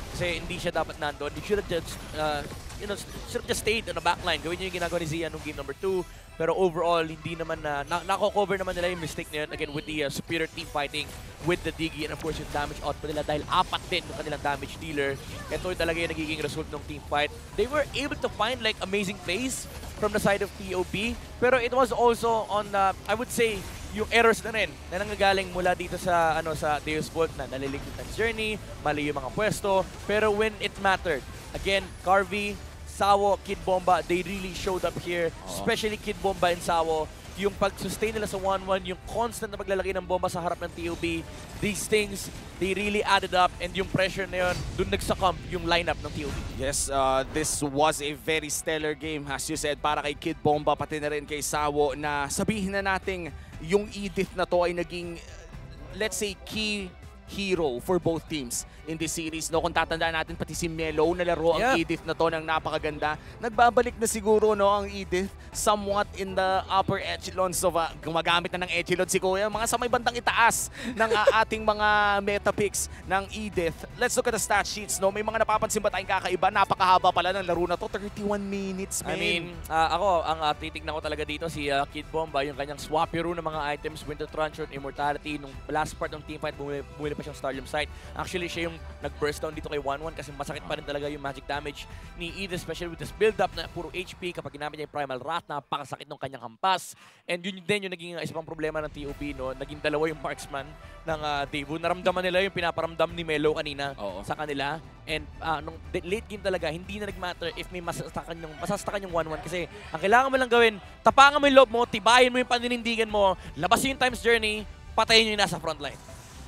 Kasi hindi siya dapat nandun. He should have just, uh, you know, should have just stayed on the backline. Gawin niyo yung ginagawa ni Zia nung game number two. Pero overall, hindi naman na, na nako-cover naman nila yung mistake na yun. Again, with the uh, superior team fighting with the Diggy and of course yung damage output nila dahil apat din yung kanilang damage dealer. Ito yung talaga yung nagiging result ng team fight. They were able to find like amazing plays from the side of T O B. Pero it was also on, uh, I would say, yung errors na rin na nanggagaling mula dito sa ano sa Deus Volt na nalilig yung time journey, mali yung mga pwesto. Pero when it mattered, again, Carvey, Sawo, Kid Bomba, they really showed up here. Uh-huh. Especially Kid Bomba and Sawo. Yung pag-sustain nila sa one one, yung constant na paglalagay ng bomba sa harap ng T O B, these things, they really added up and yung pressure na yun, dun nagsacomp yung lineup ng T O B. Yes, uh, this was a very stellar game, as you said, para kay Kid Bomba, pati na rin kay Sawo, na sabihin na nating yung Edith na to ay naging, let's say, key hero for both teams in this series. No, kung tatandaan natin, pati si Melo nalaro ang Yeah. Edith na to ng napakaganda. Nagbabalik na siguro no ang Edith somewhat in the upper echelons of uh, gumagamit na ng echelon si Kuya. Mga sa may bandang itaas ng uh, ating mga meta picks ng Edith. Let's look at the stat sheets. No, may mga napapansin ba tayong kakaiba? Napakahaba pala ng laro na to. thirty-one minutes, man. I mean, uh, ako, ang uh, titignan ko talaga dito si uh, Kid Bomba, yung kanyang swappy ng mga items, Winter Truncheon, Immortality, nung last part ng teamfight, bumili, bumili pa siyang Stardom Sight. Actually, siya yung nag-burst down dito kay one one kasi masakit pa rin talaga yung magic damage ni Edith, especially with this build-up na puro H P. Kapag ginamit niya yung Primal Wrath, napakasakit ng kanyang hampas. And yun din yung naging uh, isa pang problema ng T O B, no? Naging dalawa yung marksman ng uh, Daewoo. Naramdaman nila yung pinaparamdam ni Melo kanina Oo. sa kanila. And uh, nung late game talaga, hindi na nag-matter if may masastakan yung, masastakan yung one one kasi ang kailangan mo lang gawin, tapangan mo yung loob mo, tibayin mo yung paninindigan mo, labasin yung times journey, patayin nyo yung nasa frontline.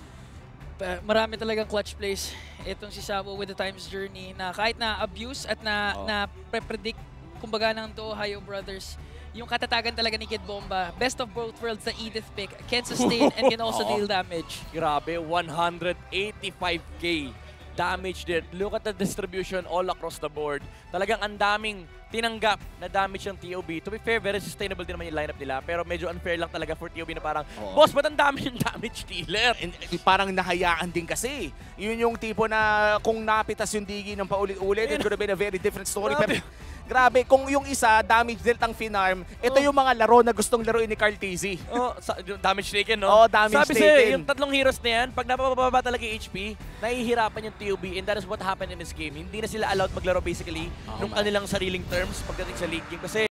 Pa- marami talagang clutch plays itong si Sabo with the Times Journey na kahit na abuse at na Oh. na pre-predict kumbaga ng to Ohio Brothers, yung katatagan talaga ni Kid Bomba, best of both worlds sa Edith pick, can sustain and can also Oo. deal damage. Grabe, one hundred eighty-five K damage din. Look at the distribution all across the board. Talagang ang daming tinanggap na damage ng T O B. To be fair, very sustainable din naman yung lineup nila. Pero medyo unfair lang talaga for T O B na parang, Oo. boss, ba't ang dami yung damage dealer? And, eh, parang nahayaan din kasi. Yun yung tipo na kung napitas yung digi ng paulit-ulit, it could have been a very different story. Grabe. Pero grabe, kung yung isa, damage dealt ang Finarm, ito Oh. yung mga laro na gustong laruin ni Carl Tizzy. Oh, sa, yung damage taken, no? Oo, damage Sabi taken. sa'yo, yung tatlong heroes na yan, pag napapababa talaga yung H P, nahihirapan yung T O B and that is what happened in this game. Hindi na sila allowed maglaro basically Oo, nung man. kanilang sariling terms pagdating sa league game kasi